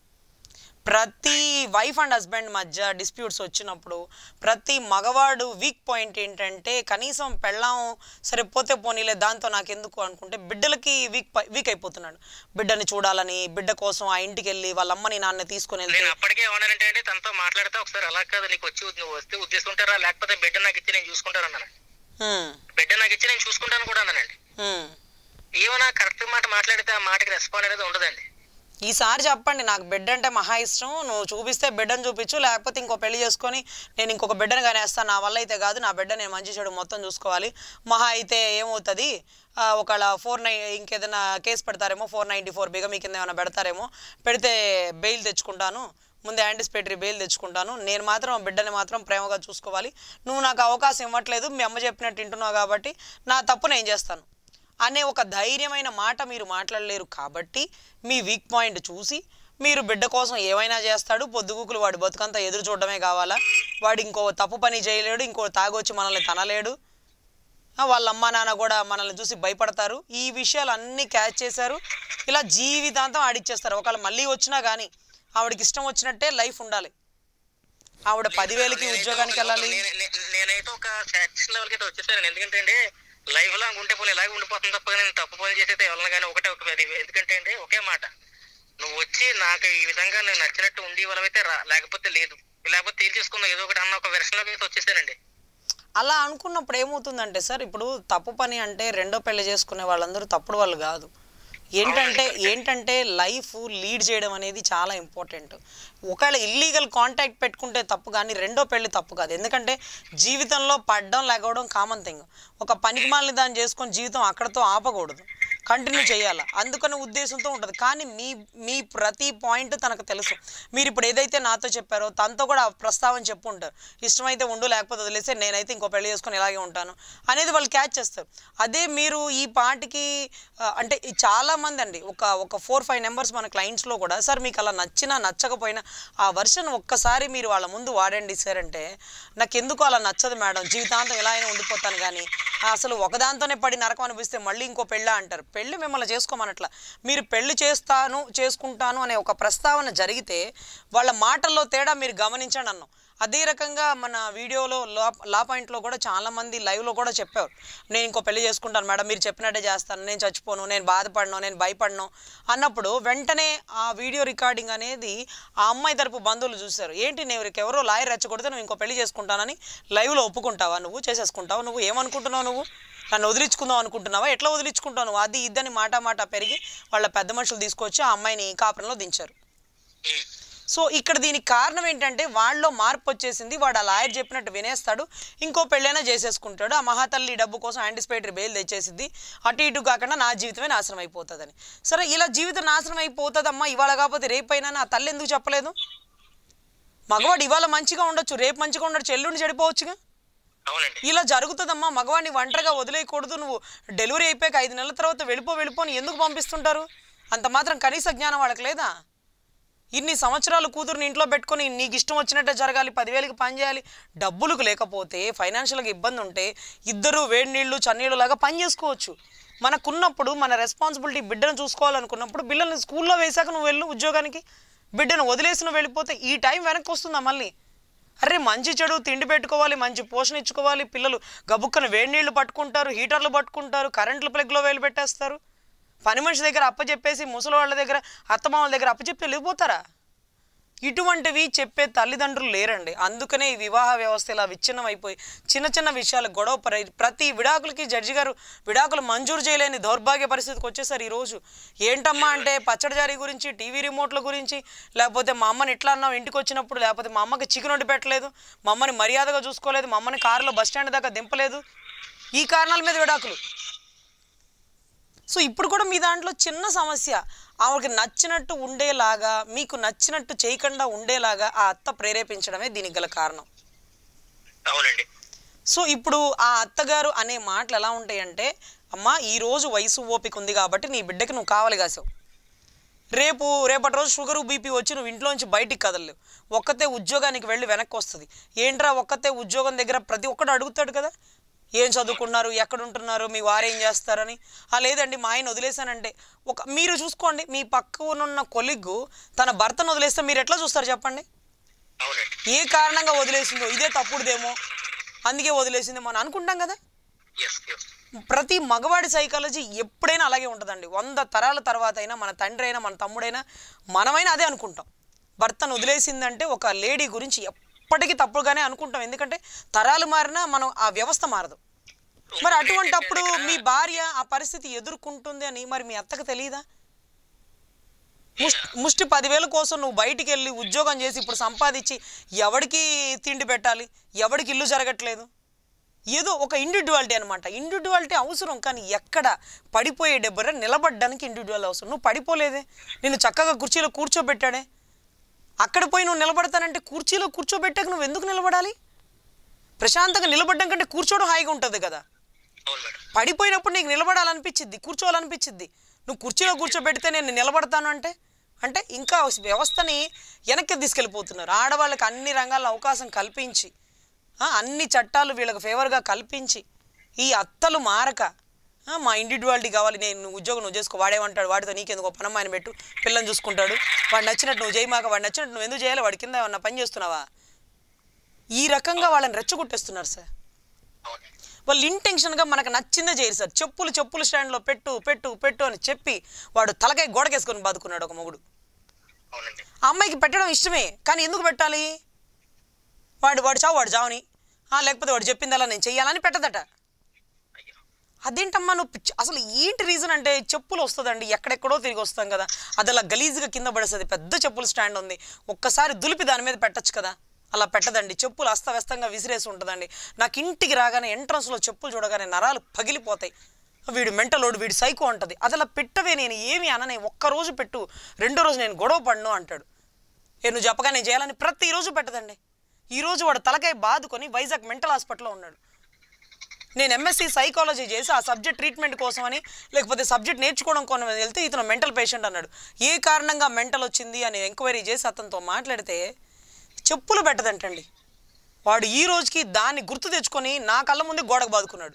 ప్రతి వైఫ్ అండ్ హస్బెండ్ మధ్య డిస్ప్యూట్స్ వచ్చినప్పుడు ప్రతి మగవాడు వీక్ పాయింట్ ఏంటంటే కనీసం పెళ్ళాం సరే పోతే పోనీలే దాంతో నాకెందుకు అనుకుంటే బిడ్డలకి వీక్ అయిపోతున్నాడు. బిడ్డని చూడాలని, బిడ్డ కోసం ఆ ఇంటికి వెళ్ళి వాళ్ళ అమ్మని నాన్న తీసుకుని వెళ్తే అప్పటికే ఏమన్నానంటే తనతో మాట్లాడితే ఒకసారి అలా కాదు, నీకు వస్తే ఉద్దేశింటారా లేకపోతే బిడ్డ నాకు ఇచ్చి నేను చూసుకుంటాను అన్నాను. బిడ్డ నాకు ఇచ్చి నేను చూసుకుంటాను కూడా అన్నానండి. ఏమన్నా కరెక్ట్ మాట మాట్లాడితే ఆ మాటకి రెస్పాండ్ అనేది ఉండదండి. ఈసారి చెప్పండి, నాకు బిడ్డ అంటే మహా ఇష్టం, నువ్వు చూపిస్తే బిడ్డను చూపించు, లేకపోతే ఇంకో పెళ్లి చేసుకొని నేను ఇంకొక బిడ్డను కానేస్తాను, నా వల్ల అయితే కాదు, నా బిడ్డ నేను మంచి చెడు మొత్తం చూసుకోవాలి. మహా అయితే ఏమవుతుంది, ఒకవేళ 49 ఇంకేదైనా కేసు పెడతారేమో, 494 బిగమి కింద ఏమైనా పెడతారేమో, పెడితే బెయిల్ తెచ్చుకుంటాను, ముందే యాంటిసిపేటరీ బెయిల్ తెచ్చుకుంటాను, నేను మాత్రం బిడ్డని మాత్రం ప్రేమగా చూసుకోవాలి, నువ్వు నాకు అవకాశం ఇవ్వట్లేదు, మీ అమ్మ చెప్పినట్టు వింటున్నావు కాబట్టి నా తప్పు నేను చేస్తాను అనే ఒక ధైర్యమైన మాట మీరు మాట్లాడలేరు. కాబట్టి మీ వీక్ పాయింట్ చూసి మీరు బిడ్డ కోసం ఏమైనా చేస్తాడు, పొద్దుగుకులు వాడి బతుకంతా ఎదురు చూడడమే కావాలా, వాడు ఇంకో తప్పు పని చేయలేడు, ఇంకో తాగొచ్చి మనల్ని తనలేడు, వాళ్ళ అమ్మ నాన్న కూడా మనల్ని చూసి భయపడతారు. ఈ విషయాలు అన్నీ క్యాచ్ చేశారు, ఇలా జీవితాంతం ఆడిచ్చేస్తారు. ఒకవేళ మళ్ళీ వచ్చినా కానీ ఆవిడకి ఇష్టం వచ్చినట్టే లైఫ్ ఉండాలి. ఆవిడ 10,000కి ఉద్యోగానికి వెళ్ళాలి. నేనైతే ఒక సాటిస్ఫాక్షన్ లెవెల్కి అయితే వచ్చేసాను. ఎందుకంటే లైఫ్ లాగా ఉంటే పోనీ ఇలాగే ఉండిపోతుంది తప్ప నేను తప్పు పని చేసేది ఎవరిని కానీ ఒకటే ఒక ఎందుకంటే అండి ఒకే మాట, నువ్వు వచ్చి నాకు ఈ విధంగా నువ్వు నచ్చినట్టు ఉండి వాళ్ళైతే లేకపోతే లేదు, లేకపోతే తేల్చేసుకుందాం ఏదో ఒకటి అన్న ఒక వెర్షన్లోకి అయితే వచ్చేసానండి. అలా అనుకున్నప్పుడు ఏమవుతుందంటే సార్, ఇప్పుడు తప్పు పని అంటే రెండో పెళ్లి చేసుకునే వాళ్ళందరూ తప్పుడు వాళ్ళు కాదు. ఏంటంటే లైఫ్ లీడ్ చేయడం అనేది చాలా ఇంపార్టెంట్. ఒకవేళ ఇల్లీగల్ కాంటాక్ట్ పెట్టుకుంటే తప్పు, కానీ రెండో పెళ్ళి తప్పు కాదు. ఎందుకంటే జీవితంలో పడ్డం లేకపోవడం కామన్ థింగ్. ఒక పనికిమాలిన దాన్ని చేసుకొని జీవితం అక్కడతో ఆపకూడదు, కంటిన్యూ చేయాలి, అందుకనే ఉద్దేశంతో ఉంటుంది. కానీ మీ ప్రతి పాయింట్ తనకు తెలుసు. మీరు ఇప్పుడు ఏదైతే నాతో చెప్పారో తనతో కూడా ప్రస్తావన చెప్పు ఉంటారు, ఇష్టమైతే ఉండు లేకపోతే వదిలేస్తే నేనైతే ఇంకో పెళ్లి చేసుకొని ఇలాగే ఉంటాను అనేది వాళ్ళు క్యాచ్ చేస్తారు. అదే మీరు ఈ పాటికి అంటే చాలామంది అండి, ఒక 4-5 నెంబర్స్ మన క్లయింట్స్లో కూడా సార్ మీకు అలా నచ్చినా నచ్చకపోయినా ఆ వర్షన్ ఒక్కసారి మీరు వాళ్ళ ముందు వాడండి సార్ అంటే, నాకు ఎందుకు అలా నచ్చదు మేడం, జీవితాంతం ఎలా అయినా ఉండిపోతాను, కానీ అసలు ఒకదాంతోనే పడి నరకం అనిపిస్తే మళ్ళీ ఇంకో పెళ్ళా అంటారు. పెళ్ళి మిమ్మల్ని చేసుకోమనట్లా, మీరు పెళ్లి చేసుకుంటాను అనే ఒక ప్రస్తావన జరిగితే వాళ్ళ మాటల్లో తేడా మీరు గమనించండి అన్నాం. అదే రకంగా మన వీడియోలో లా పాయింట్లో కూడా చాలామంది లైవ్లో కూడా చెప్పారు, నేను ఇంకో పెళ్లి చేసుకుంటాను మేడం, మీరు చెప్పినట్టే చేస్తాను, నేను చచ్చిపోను, నేను బాధపడను, నేను భయపడను అన్నప్పుడు వెంటనే ఆ వీడియో రికార్డింగ్ అనేది ఆ అమ్మాయి తరపు బంధువులు చూశారు. ఏంటి నేను ఎవరో లాయర్ రెచ్చగొడితే నువ్వు ఇంకో పెళ్లి చేసుకుంటానని లైవ్లో ఒప్పుకుంటావా, నువ్వు చేసేసుకుంటావు, నువ్వు ఏమనుకుంటున్నావు, నువ్వు నన్ను వదిలించుకుందాం అనుకుంటున్నావా, ఎట్లా వదిలించుకుంటావు నువ్వు, అది ఇద్దని మాట పెరిగి వాళ్ళ పెద్ద మనుషులు తీసుకొచ్చి ఆ అమ్మాయిని కాపురంలో దించారు. సో ఇక్కడ దీనికి కారణం ఏంటంటే వాళ్ళలో మార్పు వచ్చేసింది, వాడు ఆ లాయర్ చెప్పినట్టు వినేస్తాడు, ఇంకో పెళ్ళైనా చేసేసుకుంటాడు, ఆ మహాతల్లి డబ్బు కోసం యాంటిసిపేటరీ బెయిల్ తెచ్చేసింది, అటు ఇటు కాకుండా నా జీవితమే నాశనం అయిపోతుందని. సరే ఇలా జీవితం నాశనం అయిపోతుందమ్మా ఇవాళ కాకపోతే రేపైనా నా తల్లి ఎందుకు చెప్పలేదు? మగవాడు ఇవాళ మంచిగా ఉండొచ్చు, రేపు మంచిగా ఉండొచ్చు, ఎల్లుండి చెడిపోవచ్చుగా. ఇలా జరుగుతుందమ్మా, మగవాడిని ఒంటరిగా వదిలేయకూడదు, నువ్వు డెలివరీ అయిపోయాక 5 నెలల తర్వాత వెళ్ళిపోని ఎందుకు పంపిస్తుంటారు? అంత మాత్రం కనీస జ్ఞానం వాళ్ళకి లేదా? ఇన్ని సంవత్సరాలు కూతురుని ఇంట్లో పెట్టుకొని నీకు ఇష్టం వచ్చినట్టే జరగాలి, 10,000కి పని చేయాలి, డబ్బులకు లేకపోతే ఫైనాన్షియల్గా ఇబ్బంది ఉంటే ఇద్దరు వేడి నీళ్ళు చన్నీళ్ళు లాగా పని చేసుకోవచ్చు. మనకున్నప్పుడు మన రెస్పాన్సిబిలిటీ బిడ్డను చూసుకోవాలనుకున్నప్పుడు బిడ్డని స్కూల్లో వేసాక నువ్వు వెళ్ళు ఉద్యోగానికి, బిడ్డను వదిలేసి నువ్వు వెళ్ళిపోతే ఈ టైం వెనక్కి వస్తుందా మళ్ళీ? అరే మంచి చెడు తిండి పెట్టుకోవాలి, మంచి పోషణ ఇచ్చుకోవాలి, పిల్లలు గబుక్కన వేడి నీళ్ళు పట్టుకుంటారు, హీటర్లు పట్టుకుంటారు, కరెంట్లు ప్లగ్లో వేలు పెట్టేస్తారు, పని మనిషి దగ్గర అప్పచెప్పేసి ముసలి వాళ్ళ దగ్గర అత్తమామల దగ్గర అప్పచెప్పి వెళ్ళిపోతారా? ఇటువంటివి చెప్పే తల్లిదండ్రులు లేరండి. అందుకనే ఈ వివాహ వ్యవస్థ ఇలా విచ్ఛిన్నం అయిపోయి చిన్న చిన్న విషయాలు గొడవ ప్రతి విడాకులకి జడ్జి గారు విడాకులు మంజూరు చేయలేని దౌర్భాగ్య పరిస్థితికి వచ్చేసారు ఈరోజు. ఏంటమ్మా అంటే పచ్చడి జారీ గురించి, టీవీ రిమోట్ల గురించి, లేకపోతే మా అమ్మని ఎట్లా అన్నావు ఇంటికి వచ్చినప్పుడు, లేకపోతే మా అమ్మకి చికెన్ వండి పెట్టలేదు, మా అమ్మని మర్యాదగా చూసుకోలేదు, మా అమ్మని కారులో బస్ స్టాండ్ దాకా దింపలేదు, ఈ కారణాల మీద విడాకులు. సో ఇప్పుడు కూడా మీ దాంట్లో చిన్న సమస్య, ఆవిడకి నచ్చినట్టు ఉండేలాగా, మీకు నచ్చినట్టు చేయకుండా ఉండేలాగా ఆ అత్త ప్రేరేపించడమే దీనికి గల కారణం. అవునండి. సో ఇప్పుడు ఆ అత్తగారు అనే మాటలు ఎలా ఉంటాయంటే, అమ్మా ఈరోజు వయసు ఓపిక ఉంది కాబట్టి నీ బిడ్డకి నువ్వు కావాలి కాసావు, రేపటి రోజు షుగరు బీపీ వచ్చి నువ్వు ఇంట్లోంచి బయటికి కదలలేవు, ఒక్కతే ఉద్యోగానికి వెళ్ళి వెనక్కి వస్తుంది. ఏంట్రా ఒక్కతే ఉద్యోగం దగ్గర ప్రతి ఒక్కడు అడుగుతాడు కదా, ఏం చదువుకున్నారు, ఎక్కడ ఉంటున్నారు, మీ వారేం చేస్తారని. లేదండి మా ఆయన వదిలేశానంటే, మీరు చూసుకోండి, మీ పక్కనున్న కొలిగ్గు తన భర్తను వదిలేస్తే మీరు ఎట్లా చూస్తారు చెప్పండి? ఏ కారణంగా వదిలేసిందో, ఇదే తప్పుడుదేమో, అందుకే వదిలేసిందేమో అని అనుకుంటాం కదా. ప్రతి మగవాడి సైకాలజీ ఎప్పుడైనా అలాగే ఉంటుందండి. 100 తరాల తర్వాత అయినా మన తండ్రి అయినా మన తమ్ముడైనా మనమైనా అదే అనుకుంటాం. భర్తను వదిలేసిందంటే ఒక లేడీ గురించి ఎప్పటికీ తప్పుగానే అనుకుంటాం, ఎందుకంటే తరాలు మారినా మనం ఆ వ్యవస్థ మారదు. మరి అటువంటప్పుడు మీ భార్య ఆ పరిస్థితి ఎదుర్కొంటుంది అని మరి మీ అత్తకు తెలియదా? ముష్టి 10,000 కోసం నువ్వు బయటికి వెళ్ళి ఉద్యోగం చేసి ఇప్పుడు సంపాదించి ఎవడికి తిండి పెట్టాలి, ఎవడికి ఇల్లు జరగట్లేదు. ఏదో ఒక ఇండివిజువాలిటీ అనమాట. ఇండివిజువాలిటీ అవసరం, కానీ ఎక్కడ పడిపోయే డెబ్బర నిలబడ్డానికి ఇండివిజువల్ అవసరం. నువ్వు పడిపోలేదే, నిన్ను చక్కగా కుర్చీలో కూర్చోబెట్టాడే, అక్కడ పోయి నువ్వు నిలబడతానంటే కుర్చీలో కూర్చోబెట్టాక నువ్వు ఎందుకు నిలబడాలి? ప్రశాంతంగా నిలబడ్డం కంటే కూర్చోవడం హాయిగా ఉంటుంది కదా. పడిపోయినప్పుడు నీకు నిలబడాలనిపించిద్ది, కూర్చోవాలనిపించిద్ది. నువ్వు కుర్చీలో కూర్చోబెడితే నేను నిలబడతాను అంటే ఇంకా వ్యవస్థని వెనక్కి తీసుకెళ్ళిపోతున్నారు. ఆడవాళ్ళకి అన్ని రంగాల్లో అవకాశం కల్పించి, అన్ని చట్టాలు వీళ్ళకి ఫేవర్గా కల్పించి, ఈ అత్తలు మారక మా ఇండివిజువాలిటీ కావాలి, నేను ఉద్యోగం నువ్వు చేసుకో, వాడేమంటాడు, వాడితో నీకెందుకు పనమ్మాయిని పెట్టు, పిల్లని చూసుకుంటాడు, వాడు నచ్చినట్టు నువ్వు చేయమాక, వాడు నచ్చినట్టు నువ్వు ఎందుకు చేయాలి, వాడి కింద ఏమన్నా పని చేస్తున్నావా? ఈ రకంగా వాళ్ళని రెచ్చగొట్టేస్తున్నారు సార్. వాళ్ళు ఇంటెన్షన్గా మనకు నచ్చిందే చేయరు సార్. చెప్పులు స్టాండ్లో పెట్టు పెట్టు పెట్టు అని చెప్పి వాడు తలకాయ గోడకేసుకొని బతుకున్నాడు ఒక మొగుడు. ఆ అమ్మాయికి పెట్టడం ఇష్టమే, కానీ ఎందుకు పెట్టాలి? వాడు చావని, లేకపోతే వాడు చెప్పిందలా నేను చెయ్యాలని పెట్టదట. అదేంటమ్మా నువ్వు అసలు ఏంటి రీజన్ అంటే, చెప్పులు వస్తుందండి, ఎక్కడెక్కడో తిరిగి వస్తాం కదా, అది అలా గలీజ్గా కింద పడేస్తుంది. పెద్ద చెప్పుల స్టాండ్ ఉంది, ఒక్కసారి దులిపి దాని మీద పెట్టచ్చు కదా, అలా పెట్టదండి. చెప్పులు అస్తవ్యస్తంగా విసిరేసి ఉంటుందండి. నాకు ఇంటికి రాగానే ఎంట్రన్స్లో చెప్పులు చూడగానే నరాలు పగిలిపోతాయి. వీడు మెంటలోడు, వీడు సైకో అంటది. అది అలా పెట్టవే, నేను ఏమి అననే, ఒక్కరోజు పెట్టు, రెండో రోజు నేను గొడవ పడను అంటాడు. నువ్వు చెప్పగా నేను చేయాలని ప్రతిరోజు పెట్టదండి. ఈరోజు వాడు తలకాయ బాదుకొని వైజాగ్ మెంటల్ హాస్పిటల్లో ఉన్నాడు. నేను ఎంఎస్సీ సైకాలజీ చేసి ఆ సబ్జెక్ట్ ట్రీట్మెంట్ కోసం అని, లేకపోతే సబ్జెక్ట్ నేర్చుకోవడం కోసం వెళ్తే ఇతను మెంటల్ పేషెంట్ అన్నాడు. ఏ కారణంగా మెంటల్ వచ్చింది అని ఎంక్వైరీ చేసి అతనితో మాట్లాడితే చెప్పులు పెట్టదంటండి. వాడు ఈ రోజుకి దాన్ని గుర్తు తెచ్చుకొని నా కళ్ళ ముందే గోడకు బాదుకున్నాడు.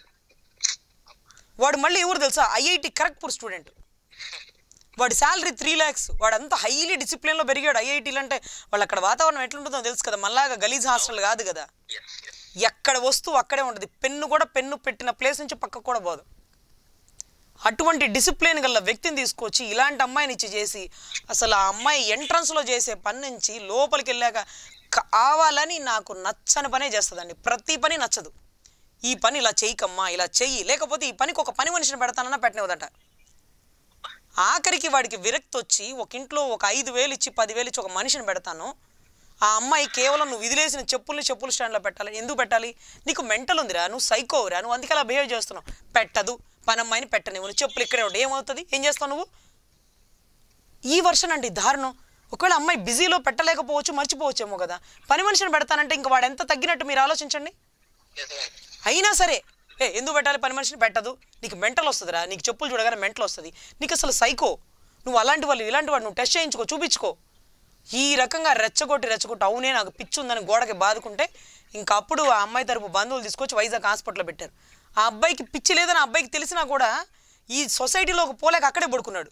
వాడు మళ్ళీ ఎవరు తెలుసా, ఐఐటి ఖరగ్పూర్ స్టూడెంట్. వాడి శాలరీ 3 lakhs. వాడంతా హైలీ డిసిప్లిన్లో పెరిగాడు. ఐఐటీలు అంటే వాళ్ళు అక్కడ వాతావరణం ఎట్లుంటుందో తెలుసు కదా, మళ్ళాగా గలీజ్ హాస్టల్ కాదు కదా. ఎక్కడ వస్తువు అక్కడే ఉంటుంది. పెన్ను పెట్టిన ప్లేస్ నుంచి పక్కకు కూడా పోదు. అటువంటి డిసిప్లిన్ గల వ్యక్తిని తీసుకొచ్చి ఇలాంటి అమ్మాయిని ఇచ్చి చేసి, అసలు ఆ అమ్మాయి ఎంట్రన్స్లో చేసే పని నుంచి లోపలికి వెళ్ళాక కావాలని నాకు నచ్చని పనే చేస్తుందండి. ప్రతి పని నచ్చదు. ఈ పని ఇలా చెయ్యకమ్మా, ఇలా చెయ్యి, లేకపోతే ఈ పనికి ఒక పని మనిషిని పెడతానన్నా పెట్టనివ్వదట. ఆఖరికి వాడికి విరక్తి వచ్చి ఒక ఇంట్లో ఒక 5,000 ఇచ్చి 10,000 ఇచ్చి ఒక మనిషిని పెడతాను, ఆ అమ్మాయి కేవలం నువ్వు విదిలేసిన చెప్పులు స్టాండ్లో పెట్టాలి. ఎందుకు పెట్టాలి? నీకు మెంటల్ ఉందిరా, నువ్వు సైకోరా, నువ్వు అందుకే అలా బిహేవ్ చేస్తున్నావు. పెట్టదు, పనమ్మాయిని పెట్టనివ్వు, నువ్వు చెప్పులు ఇక్కడే ఉంటే ఏమవుతుంది, ఏం చేస్తావు నువ్వు? ఈ వర్షన్ అండి దారుణం. ఒకవేళ అమ్మాయి బిజీలో పెట్టలేకపోవచ్చు, మర్చిపోవచ్చేమో కదా, పని మనిషిని పెడతానంటే ఇంక వాడు ఎంత తగ్గినట్టు మీరు ఆలోచించండి. అయినా సరే ఎందుకు పెట్టాలి, పని మనిషిని పెట్టదు, నీకు మెంటల్ వస్తుందిరా, నీకు చెప్పులు చూడగానే మెంటల్ వస్తుంది, నీకు అసలు సైకో, నువ్వు అలాంటి వాళ్ళు ఇలాంటి వాడు, నువ్వు టెస్ట్ చేయించుకో, చూపించుకో. ఈ రకంగా రెచ్చగొట్టి అవునే నాకు పిచ్చి ఉందని గోడకి బాదుకుంటే ఇంకా అప్పుడు ఆ అమ్మాయి తరపు బంధువులు తీసుకొచ్చి వైజాగ్ హాస్పిటల్లో పెట్టారు. ఆ అబ్బాయికి పిచ్చి లేదని ఆ అబ్బాయికి తెలిసినా కూడా ఈ సొసైటీలోకి పోలేక అక్కడే పడుకున్నాడు.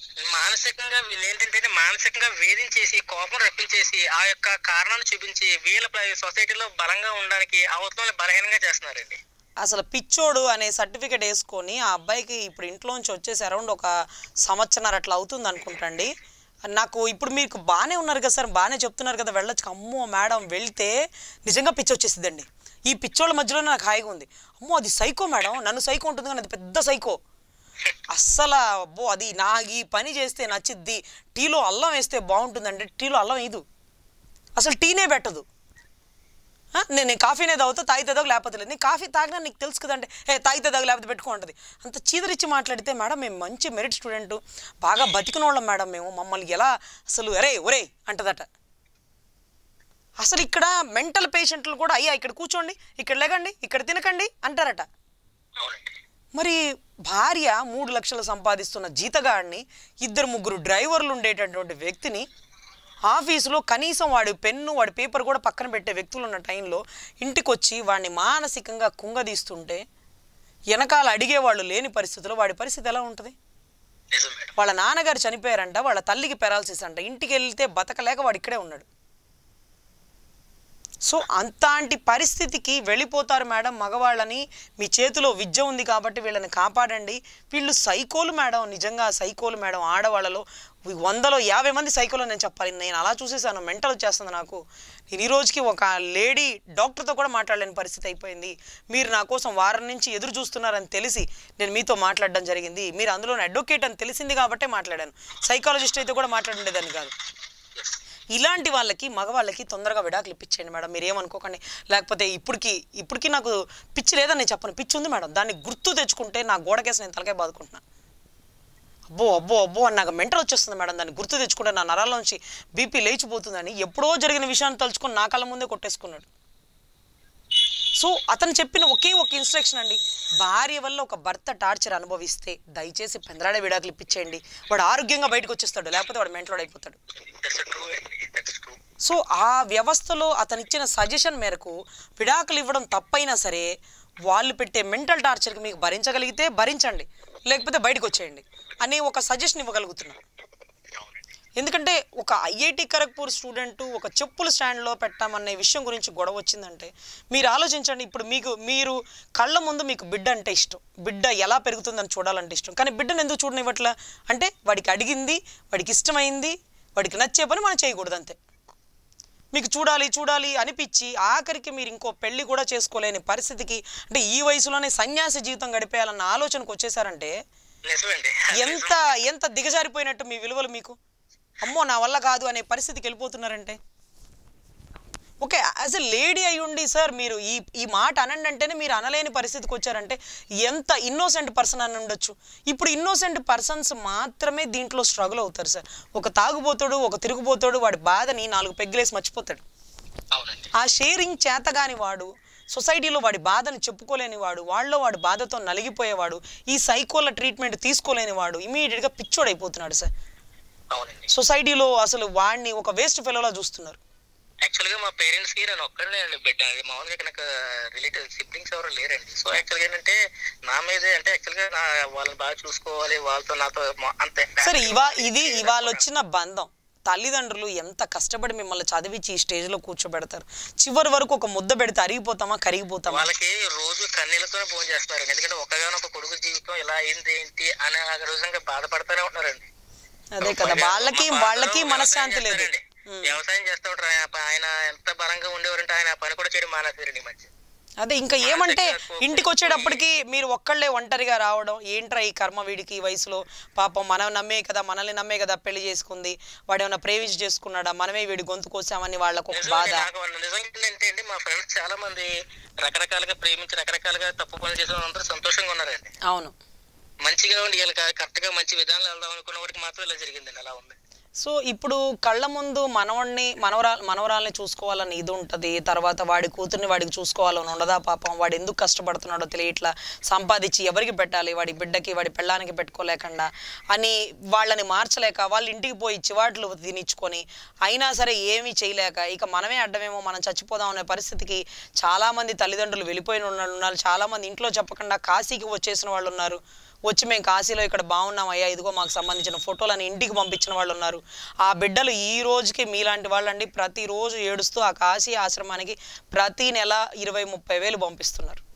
మానసికంగా వేధించేసి, కోపం రప్పించేసి, ఆ యొక్క కారణాన్ని చూపించి వీళ్ళ సొసైటీలో బలంగా ఉండడానికి అవతల బలహీనంగా చేస్తున్నారండి. అసలు పిచ్చోడు అనే సర్టిఫికేట్ వేసుకొని ఆ అబ్బాయికి ఇప్పుడు ఇంట్లోంచి వచ్చేసి అరౌండ్ ఒక సంవత్సరం అట్లా అవుతుంది అనుకుంటండి. నాకు ఇప్పుడు మీకు బాగానే ఉన్నారు కదా సార్, బాగానే చెప్తున్నారు కదా వెళ్ళొచ్చు. అమ్మో మేడం వెళ్తే నిజంగా పిచ్చి వచ్చేసిద్దండి. ఈ పిచ్చోళ్ళ మధ్యలో నాకు హాయిగా ఉంది. అమ్మో అది సైకో మేడం, నన్ను సైకో ఉంటుంది కానీ అది పెద్ద సైకో. అస్సలు అబ్బో అది నాకు ఈ పని చేస్తే నచ్చిద్ది, టీలో అల్లం వేస్తే బాగుంటుందంటే టీలో అల్లం వేయదు, అసలు టీనే పెట్టదు. నేను కాఫీనే తాగుతా, తాగితే తాగు లేకపోతే లేదు. నీ కాఫీ తాగినా నీకు తెలుసు కదంటే తాగితే తాగు లేకపోతే పెట్టుకో ఉంటుంది. అంత చీదరిచ్చి మాట్లాడితే మేడం మేము మంచి మెరిట్ స్టూడెంట్, బాగా బతికినోళ్ళం మేడం మేము, మమ్మల్ని ఎలా అసలు ఒరే అంటదట. అసలు ఇక్కడ మెంటల్ పేషెంట్లు కూడా అయ్యా ఇక్కడ కూర్చోండి, ఇక్కడ లేకండి, ఇక్కడ తినకండి అంటారట. మరి భార్య 3 లక్షలు సంపాదిస్తున్న జీతగాడిని, 2-3 డ్రైవర్లు ఉండేటటువంటి వ్యక్తిని, ఆఫీసులో కనీసం వాడి పెన్ను వాడి పేపర్ కూడా పక్కన పెట్టే వ్యక్తులు ఉన్న టైంలో ఇంటికి వచ్చి వాడిని మానసికంగా కుంగదీస్తుంటే వెనకాల అడిగేవాళ్ళు లేని పరిస్థితుల్లో వాడి పరిస్థితి ఎలా ఉంటుంది? వాళ్ళ నాన్నగారు చనిపోయారంట, వాళ్ళ తల్లికి పెరాలసిస్ అంట, ఇంటికి వెళ్తే బతకలేక వాడు ఇక్కడే ఉన్నాడు. సో అంతాంటి పరిస్థితికి వెళ్ళిపోతారు మేడం మగవాళ్ళని. మీ చేతిలో విద్య ఉంది కాబట్టి వీళ్ళని కాపాడండి. వీళ్ళు సైకోలు మేడం, నిజంగా సైకోలు మేడం. ఆడవాళ్ళలో 100లో 50 మంది సైకోలు నేను చెప్పాలి. నేను అలా చూసేసాను, మెంటల్ వచ్చేస్తుంది నాకు. నేను ఈ రోజుకి ఒక లేడీ డాక్టర్తో కూడా మాట్లాడలేని పరిస్థితి అయిపోయింది. మీరు నా కోసం వారం నుంచి ఎదురు చూస్తున్నారని తెలిసి నేను మీతో మాట్లాడడం జరిగింది. మీరు అందులో అడ్వకేట్ అని తెలిసింది కాబట్టే మాట్లాడాను, సైకాలజిస్ట్ అయితే కూడా మాట్లాడుండేదాన్ని కాదు. ఇలాంటి వాళ్ళకి మగవాళ్ళకి తొందరగా విడాకులు ఇప్పించేయండి మేడం, మీరేమనుకోకండి. లేకపోతే ఇప్పటికి నాకు పిచ్చి లేదని నేను చెప్పను, పిచ్చి ఉంది మేడం. దాన్ని గుర్తు తెచ్చుకుంటే నా గోడకేసి నేను తలకాయ బాదుకుంటున్నా. అబ్బో అని నాకు మెంటల్ వచ్చేస్తుంది మేడం. దాన్ని గుర్తు తెచ్చుకుంటే నా నరాల్లోంచి బీపీ లేచిపోతుందని ఎప్పుడో జరిగిన విషయాన్ని తలుచుకొని నా కళ్ళ ముందే కొట్టేసుకున్నాడు. సో అతను చెప్పిన ఒకే ఒక ఇన్స్ట్రక్షన్ అండి, భార్య వల్ల ఒక భర్త టార్చర్ అనుభవిస్తే దయచేసి పెందరాడే విడాకులు ఇప్పించేయండి, వాడు ఆరోగ్యంగా బయటకు వచ్చేస్తాడు, లేకపోతే వాడు మెంటల్ అయిపోతాడు. సో ఆ వ్యవస్థలో అతను ఇచ్చిన సజెషన్ మేరకు విడాకులు ఇవ్వడం తప్పైనా సరే వాళ్ళు పెట్టే మెంటల్ టార్చర్కి మీకు భరించగలిగితే భరించండి, లేకపోతే బయటకు వచ్చేయండి అనే ఒక సజెషన్ ఇవ్వగలుగుతున్నాను. ఎందుకంటే ఒక ఐఐటి ఖరగ్పూర్ స్టూడెంట్ ఒక చెప్పుల స్టాండ్లో పెట్టామనే విషయం గురించి గొడవ వచ్చిందంటే మీరు ఆలోచించండి. ఇప్పుడు మీరు కళ్ళ ముందు మీకు బిడ్డ అంటే ఇష్టం, బిడ్డ ఎలా పెరుగుతుందని చూడాలంటే ఇష్టం, కానీ బిడ్డను ఎందుకు చూడనివ్వట్లా అంటే వాడికి అడిగింది, వాడికి ఇష్టమైంది, వాడికి నచ్చే పని మనం చేయకూడదు అంతే. మీకు చూడాలి అనిపించి ఆఖరికి మీరు ఇంకో పెళ్లి కూడా చేసుకోలేని పరిస్థితికి, అంటే ఈ వయసులోనే సన్యాసి జీవితం గడిపేయాలన్న ఆలోచనకు వచ్చేసారంటే ఎంత దిగజారిపోయినట్టు మీ విలువలు మీకు. అమ్మో నా వల్ల కాదు అనే పరిస్థితికి వెళ్ళిపోతున్నారంటే. ఓకే యాజ్ ఎ లేడీ అయ్యుండి సార్ మీరు ఈ మాట అనండి అంటేనే మీరు అనలేని పరిస్థితికి వచ్చారంటే ఎంత ఇన్నోసెంట్ పర్సన్ అని ఉండొచ్చు. ఇప్పుడు ఇన్నోసెంట్ పర్సన్స్ మాత్రమే దీంట్లో స్ట్రగుల్ అవుతారు సార్. ఒక తాగుబోతాడు, ఒక తిరుగుబోతాడు, వాడి బాధని 4 పెగ్గులేసి మర్చిపోతాడు. ఆ షేరింగ్ చేతగాని వాడు, సొసైటీలో వాడి బాధను చెప్పుకోలేని వాడు, వాడి బాధతో నలిగిపోయేవాడు, ఈ సైకోల ట్రీట్మెంట్ తీసుకోలేని వాడు ఇమీడియట్గా పిచ్చోడు అయిపోతున్నాడు సార్. సొసైటీలో అసలు వాడిని ఒక వేస్ట్ ఫెలోలా చూస్తున్నారు. యాక్చువల్గా మా పేరెంట్స్ కి నేను ఒక్కడే బిడ్డ, మామూలుగా నాకు రిలేటివ్ సిబ్లింగ్స్ ఎవరు లేరండి. సో యాక్చువల్గా ఏంటంటే నా మీదే అంటే యాక్చువల్గా వాళ్ళని బాగా చూసుకోవాలి, వాళ్ళతో నాతో అంతే. సరే ఇవాళ వచ్చిన బంధం, తల్లిదండ్రులు ఎంత కష్టపడి మిమ్మల్ని చదివించి ఈ స్టేజ్లో కూర్చోబెడతారు, చివరి వరకు ఒక ముద్ద పెడితే అరిగిపోతామా కరిగిపోతామా? వాళ్ళకి రోజు కన్నీళ్ళతోనే ఫోన్ చేస్తున్నారు, ఎందుకంటే ఒకగానొక కొడుకు జీవితం ఇలా అయింది ఏంటి అని ఆ రోజుగా బాధపడతానే ఉంటున్నారండి. అదే కదా, వాళ్ళకి మనశ్శాంతి లేదు. వ్యవసాయం చేస్తూ ఉంటారు, ఆయన ఎంత బలంగా ఉండేవారంటే ఆయన పని కూడా చేయడం మానేసారండి ఈ మధ్య. అదే ఇంకా ఏమంటే ఇంటికి వచ్చేటప్పటికి మీరు ఒక్కళ్ళే ఒంటరిగా రావడం, ఏంట్రా ఈ కర్మ వీడికి ఈ వయసులో, పాపం మనల్ని నమ్మే కదా పెళ్లి చేసుకుంది, వాడు ఏమైనా ప్రేమించి చేసుకున్నాడా, మనమే వీడి గొంతు కోసామని వాళ్ళకు ఒక బాధ. నిజంగా ఏంటంటే అండి మా ఫ్రెండ్స్ చాలా మంది రకరకాలుగా ప్రేమించి రకరకాలుగా తప్పు పనులు చేసిన అందరూ సంతోషంగా ఉన్నారండి. అవును, మంచిగా ఉండి కరెక్ట్ గా మంచి విధానాలు వెళ్దాం అనుకున్న వాడికి మాత్రం ఇలా జరిగిందండి, అలా ఉంది. సో ఇప్పుడు కళ్ళ ముందు మనవరాల్ని చూసుకోవాలని ఇది ఉంటుంది, తర్వాత వాడి కూతుర్ని వాడికి చూసుకోవాలని ఉండదా పాపం, వాడు ఎందుకు కష్టపడుతున్నాడో తెలియట్లా, సంపాదించి ఎవరికి పెట్టాలి, వాడి బిడ్డకి వాడి పెళ్ళానికి పెట్టుకోలేకుండా అని వాళ్ళని మార్చలేక వాళ్ళు ఇంటికి పోయి చివాట్లు తినిచ్చుకొని అయినా సరే ఏమీ చేయలేక ఇక మనమే అడ్డమేమో మనం చచ్చిపోదాం అనే పరిస్థితికి చాలామంది తల్లిదండ్రులు వెళ్ళిపోయిన ఉన్నారు. చాలామంది ఇంట్లో చెప్పకుండా కాశీకి వచ్చేసిన వాళ్ళు ఉన్నారు, వచ్చి మేము కాశీలో ఇక్కడ బాగున్నాం అయ్యా ఇదిగో మాకు సంబంధించిన ఫోటోలని ఇంటికి పంపించిన వాళ్ళు ఉన్నారు. ఆ బిడ్డలు ఈ రోజుకి మీలాంటి వాళ్ళండి ప్రతిరోజు ఏడుస్తూ ఆ కాశీ ఆశ్రమానికి ప్రతి నెల 20-30 వేలు పంపిస్తున్నారు.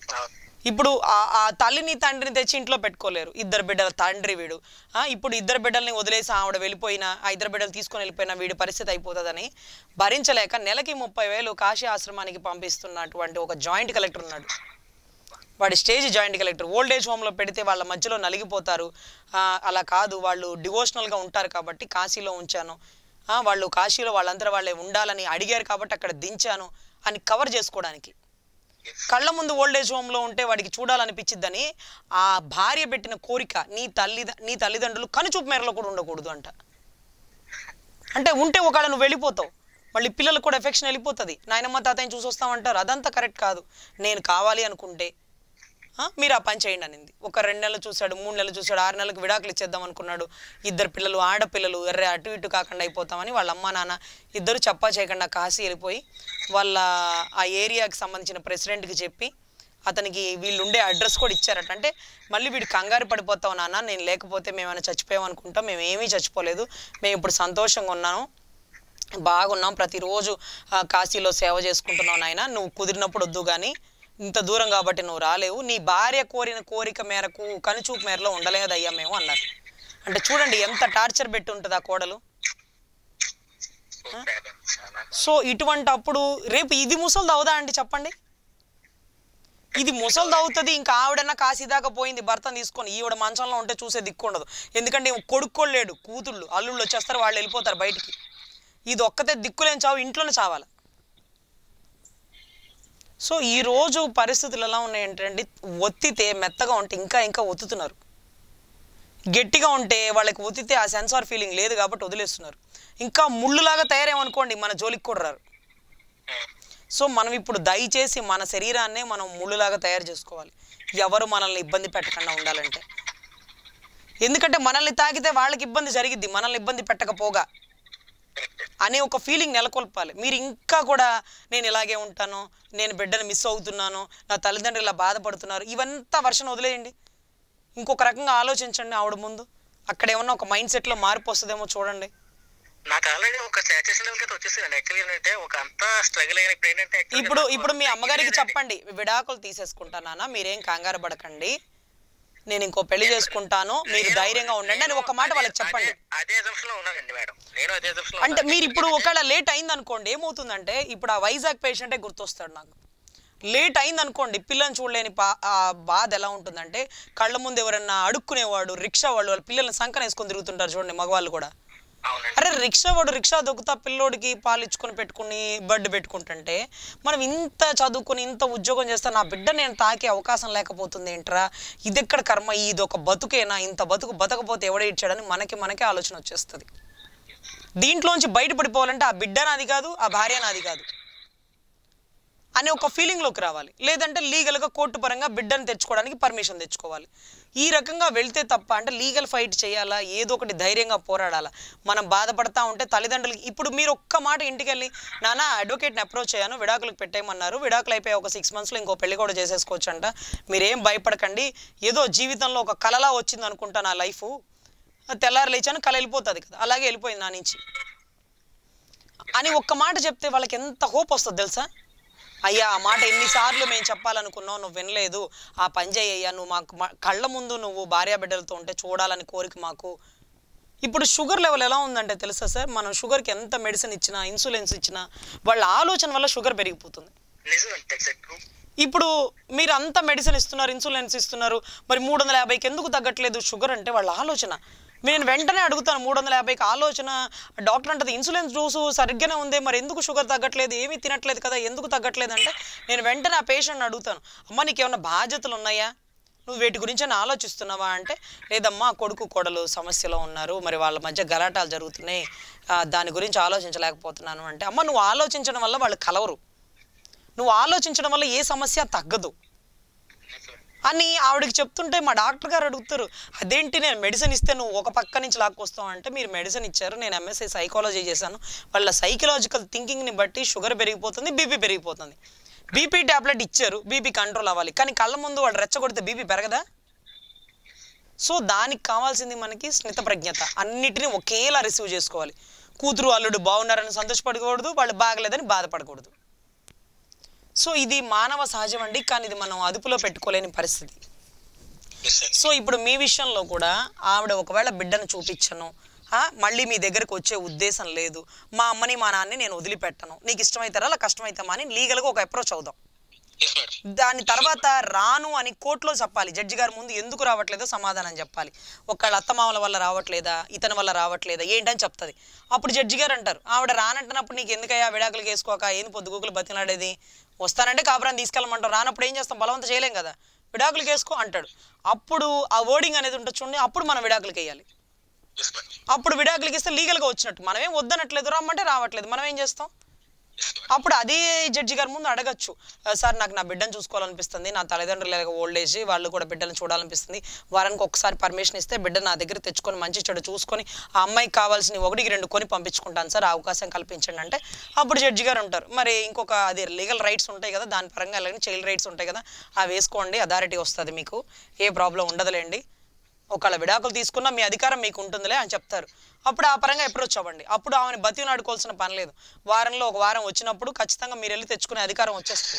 ఇప్పుడు ఆ తల్లిని తండ్రిని తెచ్చి ఇంట్లో పెట్టుకోలేరు, ఇద్దరు బిడ్డల తండ్రి వీడు. ఇప్పుడు ఇద్దరు బిడ్డల్ని వదిలేసి ఆవిడ వెళ్ళిపోయినా, ఆ ఇద్దరు బిడ్డలు తీసుకొని వెళ్ళిపోయినా వీడి పరిస్థితి అయిపోతుందని భరించలేక నెలకి 30,000 కాశీ ఆశ్రమానికి పంపిస్తున్నటువంటి ఒక జాయింట్ కలెక్టర్ ఉన్నాడు. వాడి stage joint collector. Old age హోమ్లో పెడితే వాళ్ళ మధ్యలో నలిగిపోతారు, అలా కాదు వాళ్ళు డివోషనల్గా ఉంటారు కాబట్టి కాశీలో ఉంచాను, వాళ్ళు కాశీలో వాళ్ళందరూ వాళ్ళే ఉండాలని అడిగారు కాబట్టి అక్కడ దించాను అని కవర్ చేసుకోవడానికి. కళ్ళ ముందు ఓల్డ్ ఏజ్ హోమ్లో ఉంటే వాడికి చూడాలనిపించిద్దని ఆ భార్య పెట్టిన కోరిక, నీ తల్లిదండ్రులు కనుచూపు మేరలో కూడా ఉండకూడదు అంట. అంటే ఉంటే ఒకవేళ నువ్వు వెళ్ళిపోతావు, మళ్ళీ పిల్లలకు కూడా ఎఫెక్షన్ వెళ్ళిపోతుంది, నాయనమ్మ తాతయ్యని చూసి వస్తామంటారు. అదంతా కరెక్ట్ కాదు. నేను కావాలి అనుకుంటే మీరు ఆ పని చేయండి అనింది. ఒక 2 నెలలు చూశాడు, 3 నెలలు చూశాడు, 6 నెలలకు విడాకులు ఇచ్చేద్దాం అనుకున్నాడు. ఇద్దరు పిల్లలు ఆడపిల్లలు, ఎర్రే అటు ఇటు కాకుండా అయిపోతామని వాళ్ళ అమ్మ నాన్న ఇద్దరు చెప్పా చేయకుండా కాశీ వెళ్ళిపోయి వాళ్ళ ఆ ఏరియాకి సంబంధించిన ప్రెసిడెంట్కి చెప్పి అతనికి వీళ్ళు ఉండే అడ్రస్ కూడా ఇచ్చారట. అంటే మళ్ళీ వీడు కంగారు పడిపోతావు నాన్న, నేను లేకపోతే మేమైనా చచ్చిపోయాం అనుకుంటాం, మేము ఏమీ చచ్చిపోలేదు, మేము ఇప్పుడు సంతోషంగా ఉన్నాను, బాగున్నాం, ప్రతిరోజు కాశీలో సేవ చేసుకుంటున్నావు నాయన, నువ్వు కుదిరినప్పుడు వద్దు కానీ ఇంత దూరం కాబట్టి నువ్వు రాలేవు, నీ భార్య కోరిన కోరిక మేరకు కనుచూపు మేరలో ఉండలేదయ్యా మేము అన్నారు. అంటే చూడండి ఎంత టార్చర్ పెట్టి ఉంటుంది ఆ కోడలు. సో ఇటువంటి అప్పుడు రేపు ఇది ముసలు అవుదా అండి చెప్పండి? ఇది ముసలు అవుతుంది. ఇంకా ఆవిడన్నా కాశీ దాకా పోయింది భర్తను తీసుకొని, ఈవిడ మంచంలో ఉంటే చూసే దిక్కు ఉండదు. ఎందుకంటే కొడుకోలేడు, కూతుళ్ళు అల్లుళ్ళు వచ్చేస్తారు, వాళ్ళు వెళ్ళిపోతారు బయటికి. ఇది ఒక్కతే దిక్కులేని చావు, ఇంట్లోనే చావాలి. సో ఈరోజు పరిస్థితులు ఎలా ఉన్నాయంటే ఒత్తితే మెత్తగా ఉంటే ఇంకా ఇంకా ఒత్తుతున్నారు, గట్టిగా ఉంటే వాళ్ళకి ఒత్తితే ఆ సెన్సార్ ఫీలింగ్ లేదు కాబట్టి వదిలేస్తున్నారు. ఇంకా ముళ్ళులాగా తయారేమనుకోండి మన జోలికి కూడా రారు. సో మనం ఇప్పుడు దయచేసి మన శరీరాన్నే మనం ముళ్ళులాగా తయారు చేసుకోవాలి, ఎవరు మనల్ని ఇబ్బంది పెట్టకుండా ఉండాలంటే. ఎందుకంటే మనల్ని తాకితే వాళ్ళకి ఇబ్బంది జరిగిద్ది, మనల్ని ఇబ్బంది పెట్టకపోగా అనే ఒక ఫీలింగ్ నెలకొల్పాలి. మీరు ఇంకా కూడా నేను ఇలాగే ఉంటాను, నేను బిడ్డను మిస్ అవుతున్నాను, నా తల్లిదండ్రులు ఇలా బాధపడుతున్నారు, ఇవంతా వర్షన్ వదిలేయండి. ఇంకొక రకంగా ఆలోచించండి ఆవిడ ముందు. అక్కడ ఏమన్నా ఒక మైండ్ సెట్లో మార్పు వస్తుందేమో చూడండి. నాకు ఆల్రెడీ ఒక సాటిస్ఫాక్షన్ లెవెల్ వచ్చేసిందండి. యాక్చువల్లీ ఏంటంటే ఒక అంతా స్ట్రగుల్ అయిన ఇప్పుడు మీ అమ్మగారికి చెప్పండి, విడాకులు తీసేసుకుంటానా, మీరేం కంగారు పడకండి, నేను ఇంకో పెళ్లి చేసుకుంటాను, మీరు ధైర్యంగా ఉండండి అని ఒక మాట వాళ్ళకి చెప్పండి. అంటే మీరు ఇప్పుడు ఒకవేళ లేట్ అయింది అనుకోండి, ఏమవుతుందంటే ఇప్పుడు ఆ వైజాగ్ పేషెంటే గుర్తొస్తాడు నాకు. లేట్ అయింది అనుకోండి, పిల్లల్ని చూడలేని బాధ ఎలా ఉంటుందంటే, కళ్ళ ముందు ఎవరన్నా అడుక్కునేవాడు, రిక్షా వాళ్ళు వాళ్ళ పిల్లల్ని సంకన వేసుకొని తిరుగుతుంటారు చూడండి మగవాళ్ళు కూడా. అరే రిక్షా దొక్కుతా పిల్లోడికి పాలు ఇచ్చుకొని పెట్టుకుని బడ్డు పెట్టుకుంటుంటే, మనం ఇంత చదువుకుని ఇంత ఉద్యోగం చేస్తా నా బిడ్డ నేను తాకే అవకాశం లేకపోతుంది ఏంట్రా, ఇది ఎక్కడ కర్మ, ఇది ఒక బతుకేనా, ఇంత బతకపోతే ఎవడే ఇచ్చాడని మనకే ఆలోచన వచ్చేస్తుంది. దీంట్లోంచి బయటపడిపోవాలంటే ఆ బిడ్డ నాది కాదు, ఆ భార్య నాది కాదు అనే ఒక ఫీలింగ్లోకి రావాలి. లేదంటే లీగల్గా కోర్టు పరంగా బిడ్డను తెచ్చుకోవడానికి పర్మిషన్ తెచ్చుకోవాలి. ఈ రకంగా వెళ్తే తప్ప, అంటే లీగల్ ఫైట్ చేయాలా, ఏదో ఒకటి ధైర్యంగా పోరాడాలా. మనం బాధపడతా ఉంటే తల్లిదండ్రులకి ఇప్పుడు మీరు ఒక్క మాట ఇంటికి వెళ్ళి, నాన్న అడ్వకేట్ని అప్రోచ్ అయ్యాను, విడాకులకు పెట్టేయమన్నారు, విడాకులు అయిపోయి ఒక 6 monthsలో ఇంకో పెళ్లి కూడా చేసేసుకోవచ్చు అంట, మీరేం భయపడకండి, ఏదో జీవితంలో ఒక కలలా వచ్చింది అనుకుంటా నా లైఫ్, తెల్లారు లేచాను కళ వెళ్ళిపోతుంది కదా, అలాగే వెళ్ళిపోయింది నా నుంచి అని ఒక్క మాట చెప్తే వాళ్ళకి ఎంత హోప్ వస్తుంది తెలుసా. అయ్యా ఆ మాట ఎన్నిసార్లు మేము చెప్పాలనుకున్నావు, నువ్వు వినలేదు, ఆ పని చేయ్యా, నువ్వు మాకు కళ్ళ ముందు నువ్వు భార్య బిడ్డలతో ఉంటే చూడాలని కోరిక మాకు. ఇప్పుడు షుగర్ లెవెల్ ఎలా ఉందంటే తెలుసా సార్, మనం షుగర్కి ఎంత మెడిసిన్ ఇచ్చినా, ఇన్సులిన్స్ ఇచ్చినా, వాళ్ళ ఆలోచన వల్ల షుగర్ పెరిగిపోతుంది. ఇప్పుడు మీరు అంత మెడిసిన్ ఇస్తున్నారు, ఇన్సులిన్స్ ఇస్తున్నారు, మరి 350కి ఎందుకు తగ్గట్లేదు షుగర్ అంటే వాళ్ళ ఆలోచన. నేను వెంటనే అడుగుతాను, 350కి ఆలోచన, డాక్టర్ అంటది ఇన్సులిన్ డోసు సరిగ్గానే ఉంది, మరి ఎందుకు షుగర్ తగ్గట్లేదు, ఏమీ తినట్లేదు కదా, ఎందుకు తగ్గట్లేదు అంటే నేను వెంటనే ఆ పేషెంట్ని అడుగుతాను, అమ్మ నీకేమన్నా బాధ్యతలు ఉన్నాయా, నువ్వు వీటి గురించి ఆలోచిస్తున్నావా అంటే, లేదమ్మా కొడుకు కోడలు సమస్యలో ఉన్నారు, మరి వాళ్ళ మధ్య గలాటాలు జరుగుతున్నాయి, దాని గురించి ఆలోచించలేకపోతున్నాను అంటే, అమ్మ నువ్వు ఆలోచించడం వల్ల వాళ్ళు కలవరు, నువ్వు ఆలోచించడం వల్ల ఏ సమస్య తగ్గదు అని ఆవిడకి చెప్తుంటే మా డాక్టర్ గారు అడుగుతారు, అదేంటి నేను మెడిసిన్ ఇస్తే నువ్వు ఒక పక్క నుంచి లాక్కొస్తావు అంటే, మీరు మెడిసిన్ ఇచ్చారు, నేను ఎంఎస్సీ సైకాలజీ చేశాను, వాళ్ళ సైకలాజికల్ థింకింగ్ని బట్టి షుగర్ పెరిగిపోతుంది, బీపీ పెరిగిపోతుంది, బీపీ ట్యాబ్లెట్ ఇచ్చారు, బీపీ కంట్రోల్ అవ్వాలి, కానీ కళ్ళ ముందు వాళ్ళు రెచ్చగొడితే బీపీ పెరగదా. సో దానికి కావాల్సింది మనకి స్మితప్రజ్ఞత, అన్నిటినీ ఒకేలా రిసీవ్ చేసుకోవాలి. కూతురు అల్లుడు బాగున్నారని సంతోషపడకూడదు, వాళ్ళు బాగలేదని బాధపడకూడదు. సో ఇది మానవ సహజం అండి, కానీ ఇది మనం అదుపులో పెట్టుకోలేని పరిస్థితి. సో ఇప్పుడు మీ విషయంలో కూడా ఆవిడ ఒకవేళ బిడ్డను చూపించను, మళ్ళీ మీ దగ్గరకు వచ్చే ఉద్దేశం లేదు, మా అమ్మని మా నాన్నని నేను వదిలిపెట్టను, నీకు ఇష్టమైతారా అలా కష్టమైతామా అని లీగల్గా ఒక అప్రోచ్ అవుదాం. దాని తర్వాత రాను అని కోర్టులో చెప్పాలి, జడ్జి గారి ముందు ఎందుకు రావట్లేదో సమాధానం చెప్పాలి. ఒకళ్ళ అత్తమామల వల్ల రావట్లేదా, ఇతని వల్ల రావట్లేదా ఏంటని చెప్తుంది. అప్పుడు జడ్జి గారు అంటారు, ఆవిడ రానంటున్నప్పుడు నీకు ఎందుకయ్యా విడాకులు వేసుకోక ఏంది పొద్దుగూకులు బతిలాడేది, వస్తానంటే కాపురాన్ని తీసుకెళ్ళమంటారు, రానప్పుడు ఏం చేస్తాం, బలవంతం చేయలేం కదా, విడాకులు వేసుకో అంటాడు. అప్పుడు ఆ వర్డింగ్ అనేది ఉంటుంది చూడండి, అప్పుడు మనం విడాకులకి వేయాలి. అప్పుడు విడాకులకి ఇస్తే లీగల్గా వచ్చినట్టు, మనం ఏం వద్దనట్లేదు, రమ్మంటే రావట్లేదు, మనం ఏం చేస్తాం. అప్పుడు అదే జడ్జి గారి ముందు అడగచ్చు, సార్ నాకు నా బిడ్డను చూసుకోవాలనిపిస్తుంది, నా తల్లిదండ్రులు ఓల్డ్ ఏజ్ వాళ్ళు కూడా బిడ్డను చూడాలనిపిస్తుంది, వారానికి ఒకసారి పర్మిషన్ ఇస్తే బిడ్డ నా దగ్గర తెచ్చుకొని మంచి చెడు చూసుకొని ఆ అమ్మాయికి కావాల్సిన 1-2 కొని పంపించుకుంటాను సార్, అవకాశం కల్పించండి అంటే అప్పుడు జడ్జి గారు ఉంటారు, మరి ఇంకొక అది లీగల్ రైట్స్ ఉంటాయి కదా, దాని పరంగా అలాగే చైల్డ్ రైట్స్ ఉంటాయి కదా, అవి వేసుకోండి, అథారిటీ వస్తుంది, మీకు ఏ ప్రాబ్లం ఉండదులేండి, ఒకళ్ళ విడాకులు తీసుకున్నా మీ అధికారం మీకు ఉంటుందిలే అని చెప్తారు. అప్పుడు ఆ పరంగా అప్రోచ్ అవ్వండి. అప్పుడు ఆమెను బతినాడుకోవాల్సిన పని లేదు, వారంలో ఒక వారం వచ్చినప్పుడు ఖచ్చితంగా మీరు వెళ్ళి తెచ్చుకునే అధికారం వచ్చేస్తుంది.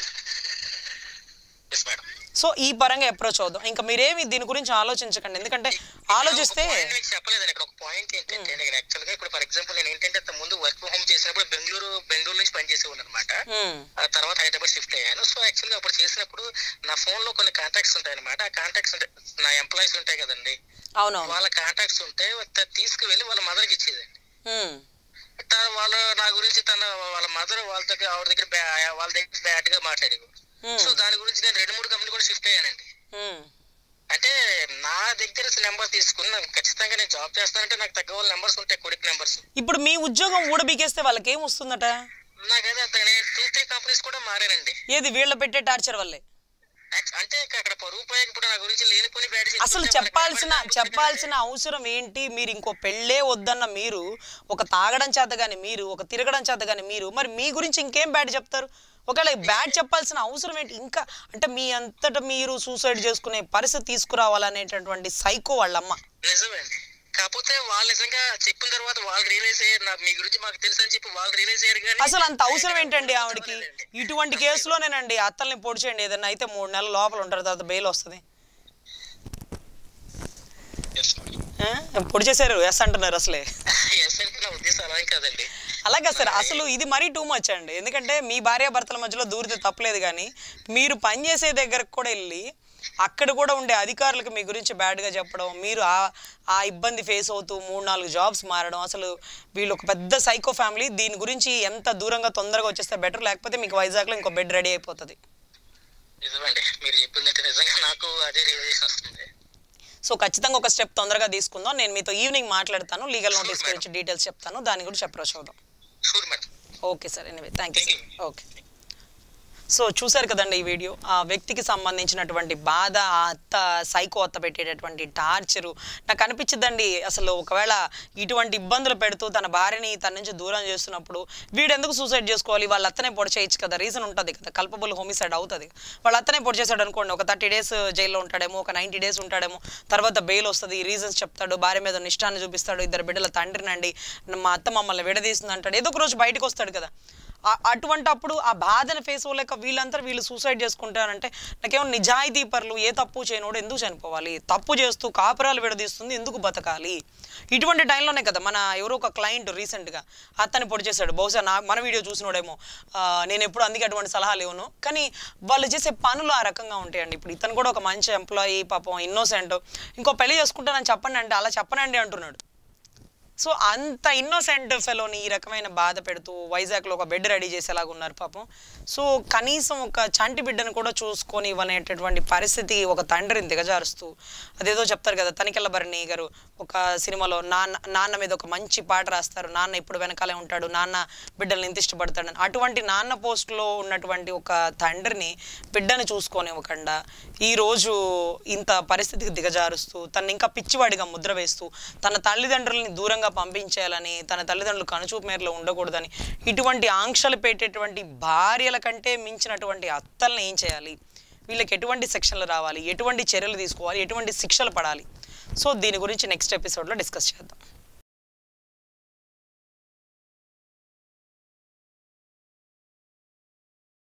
సో ఈ పరంగా అప్రోచ్ అవుదాం. ఇంకా మీరేమి దీని గురించి ఆలోచించకండి, ఎందుకంటే ఆలోచిస్తే చెప్పలేదండి. ఇక్కడ ఒక పాయింట్ ఏంటంటే యాక్చువల్గా ఇప్పుడు ఫర్ ఎగ్జాంపుల్ నేను ఏంటంటే ముందు వర్క్ ఫ్రమ్ హోమ్ చేసినప్పుడు బెంగళూరు నుంచి పనిచేసేవాడు అనమాట. ఆ తర్వాత హైదరాబాద్ షిఫ్ట్ అయ్యాను. సో యాక్చువల్గా అప్పుడు చేసినప్పుడు నా ఫోన్ లో కొన్ని కాంటాక్ట్స్ ఉంటాయి అనమాట. ఆ కాంటాక్ట్స్ అంటే నా ఎంప్లాయీస్ ఉంటాయి కదండి, వాళ్ళ కాంటాక్ట్స్ ఉంటే తీసుకువెళ్ళి వాళ్ళ మదర్కి ఇచ్చేదండి. వాళ్ళు నా గురించి వాళ్ళ మదర్ వాళ్ళ దగ్గర బ్యాడ్ గా మాట్లాడేది. సో దాని గురించి నేను 2-3 కంపెనీ కూడా షిఫ్ట్ అయ్యానండి. అంటే నా దగ్గర నెంబర్ తీసుకుని ఖచ్చితంగా నేను జాబ్ చేస్తానంటే నాకు తగ్గ వాళ్ళ నెంబర్స్ ఉంటాయి, కొడుకు నెంబర్స్. ఇప్పుడు మీ ఉద్యోగం ఊడబీకేస్తే వాళ్ళకి ఏం వస్తుందట? నాకైతే నేను 2-3 కంపెనీస్ కూడా మారానండి. ఏది వీళ్ళ పెట్టే టార్చర్ వల్లే? అంటే అక్కడ పరువు పోయాక ఇప్పుడు నా గురించి లేనిపోని బ్యాడ్ అసలు చెప్పాల్సిన అవసరం ఏంటి? మీరు ఇంకో పెళ్ళే వద్దన్న మీరు, ఒక తాగడం చేత కానీ మీరు, ఒక తిరగడం చేత కానీ మీరు, మరి మీ గురించి ఇంకేం బ్యాడ్ చెప్తారు? ఒకవేళ బ్యాడ్ చెప్పాల్సిన అవసరం ఏంటి? ఇంకా అంటే మీ అంతటా మీరు సూసైడ్ చేసుకునే పరిస్థితి తీసుకురావాలనేటటువంటి సైకో వాళ్ళమ్మ. నిజమేండి. కాకపోతే వాళ్ళు నిజంగా చెప్పిన తర్వాత వాళ్ళు రియలైజ్ అయ్యారు మీ గురించి మాకు తెలుసు అని చెప్పి వాళ్ళు రియలైజ్ అయ్యారు. కానీ అసలు అంత అవసరం ఏంటండి ఆవిడకి? ఇటువంటి కేసులోనేనండి అత్తల్ని పొడి చేయండి, ఏదన్నా అయితే 3 నెలల లోపల ఉంటారు, తర్వాత బెయిల్ వస్తుంది. పొడి చేశారు ఎస్ అంటున్నారు అసలే. అలాగే సార్, అసలు ఇది మరీ టూ మచ్ అండి. ఎందుకంటే మీ భార్యాభర్తల మధ్యలో దూరితే తప్పలేదు, కానీ మీరు పనిచేసే దగ్గరకు కూడా వెళ్ళి అక్కడ కూడా ఉండే అధికారులకు మీ గురించి బ్యాడ్గా చెప్పడం, మీరు ఆ ఇబ్బంది ఫేస్ అవుతూ 3-4 జాబ్స్ మారడం, అసలు వీళ్ళు ఒక పెద్ద సైకో ఫ్యామిలీ. దీని గురించి ఎంత దూరంగా తొందరగా వచ్చేస్తే బెటర్, లేకపోతే మీకు వైజాగ్లో ఇంకో బెడ్ రెడీ అయిపోతుంది. సో ఖచ్చితంగా ఒక స్టెప్ తొందరగా తీసుకుందాం. నేను మీతో ఈవినింగ్ మాట్లాడతాను, లీగల్ నోటీస్ గురించి డీటెయిల్స్ చెప్తాను, దాని గురించి అప్రోచ్ అవుదాం. Okay sir, anyway thank you sir. Okay, so చూశారు కదండి ఈ వీడియో. ఆ వ్యక్తికి సంబంధించినటువంటి బాధ, ఆ అత్త సైకో అత్త పెట్టేటటువంటి టార్చరు నాకు అనిపించిందండి. అసలు ఒకవేళ ఇటువంటి ఇబ్బందులు పెడుతూ తన భార్యని తన నుంచి దూరం చేస్తున్నప్పుడు వీడెందుకు సూసైడ్ చేసుకోవాలి? వాళ్ళ అత్తనే పొడి చేయొచ్చు కదా, రీజన్ ఉంటుంది కదా, కల్పబుల్ హోమిసైడ్ అవుతుంది. వాళ్ళ అత్తనే పొడి చేశాడు అనుకోండి, ఒక 30 days జైల్లో ఉంటాడేమో, ఒక 90 days ఉంటాడేమో, తర్వాత బెయిల్ వస్తుంది, రీజన్స్ చెప్తాడు, భార్య మీద నిష్ఠాన్ని చూపిస్తాడు, 2 బిడ్డల తండ్రినండి, మా అత్త మమ్మల్ని విడదీస్తుంది అంటాడు, ఏదో ఒక రోజు బయటకు వస్తాడు కదా. అటువంటి అప్పుడు ఆ బాధను ఫేస్ అవ్వలేక వీళ్ళు సూసైడ్ చేసుకుంటారంటే, నాకేమో నిజాయితీ పరులు, ఏ తప్పు చేయనోడు ఎందుకు చనిపోవాలి? తప్పు చేస్తూ కాపురాలు విడదీస్తుంది ఎందుకు బతకాలి? ఇటువంటి టైంలోనే కదా మన ఎవరో ఒక క్లయింట్ రీసెంట్గా అతన్ని పొడి చేశాడు. బహుశా మన వీడియో చూసినోడేమో, నేను ఎప్పుడు అందుకే అటువంటి సలహాలు ఇవ్వను, కానీ వాళ్ళు చేసే పనులు ఆ రకంగా ఉంటాయండి. ఇప్పుడు ఇతను కూడా ఒక మంచి ఎంప్లాయీ, పాపం ఇన్నోసెంట్, ఇంకో పెళ్లి చేసుకుంటానని చెప్పండి అంటే అలా చెప్పనండి అంటున్నాడు. సో అంత ఇన్నోసెంట్ ఫెలోని ఈ రకమైన బాధ పెడుతూ వైజాగ్లో ఒక బెడ్ రెడీ చేసేలాగా ఉన్నారు పాపం. సో కనీసం ఒక చంటి బిడ్డను కూడా చూసుకొని ఇవ్వనేటటువంటి పరిస్థితి ఒక తండ్రిని దిగజారుస్తూ, అదేదో చెప్తారు కదా తనికెళ్ళ భరణి గారు ఒక సినిమాలో, నాన్న మీద ఒక మంచి పాట రాస్తారు, నాన్న ఇప్పుడు వెనకాలే ఉంటాడు, నాన్న బిడ్డల్ని ఎంత ఇష్టపడతాడని. అటువంటి నాన్న పోస్టులో ఉన్నటువంటి ఒక తండ్రిని బిడ్డని చూసుకొని ఇవ్వకుండా ఈరోజు ఇంత పరిస్థితికి దిగజారుస్తూ, తను ఇంకా పిచ్చివాడిగా ముద్ర వేస్తూ, తన తల్లిదండ్రులని దూరంగా పంపించేయాలని, తన తల్లిదండ్రులు కనుచూపు మేరలో ఉండకూడదని, ఇటువంటి ఆంక్షలు పెట్టేటువంటి భార్యల కంటే మించినటువంటి అత్తల్ని ఏం చేయాలి? వీళ్ళకి ఎటువంటి సెక్షన్లు రావాలి, ఎటువంటి చర్యలు తీసుకోవాలి, ఎటువంటి శిక్షలు పడాలి? సో దీని గురించి నెక్స్ట్ ఎపిసోడ్లో డిస్కస్ చేద్దాం.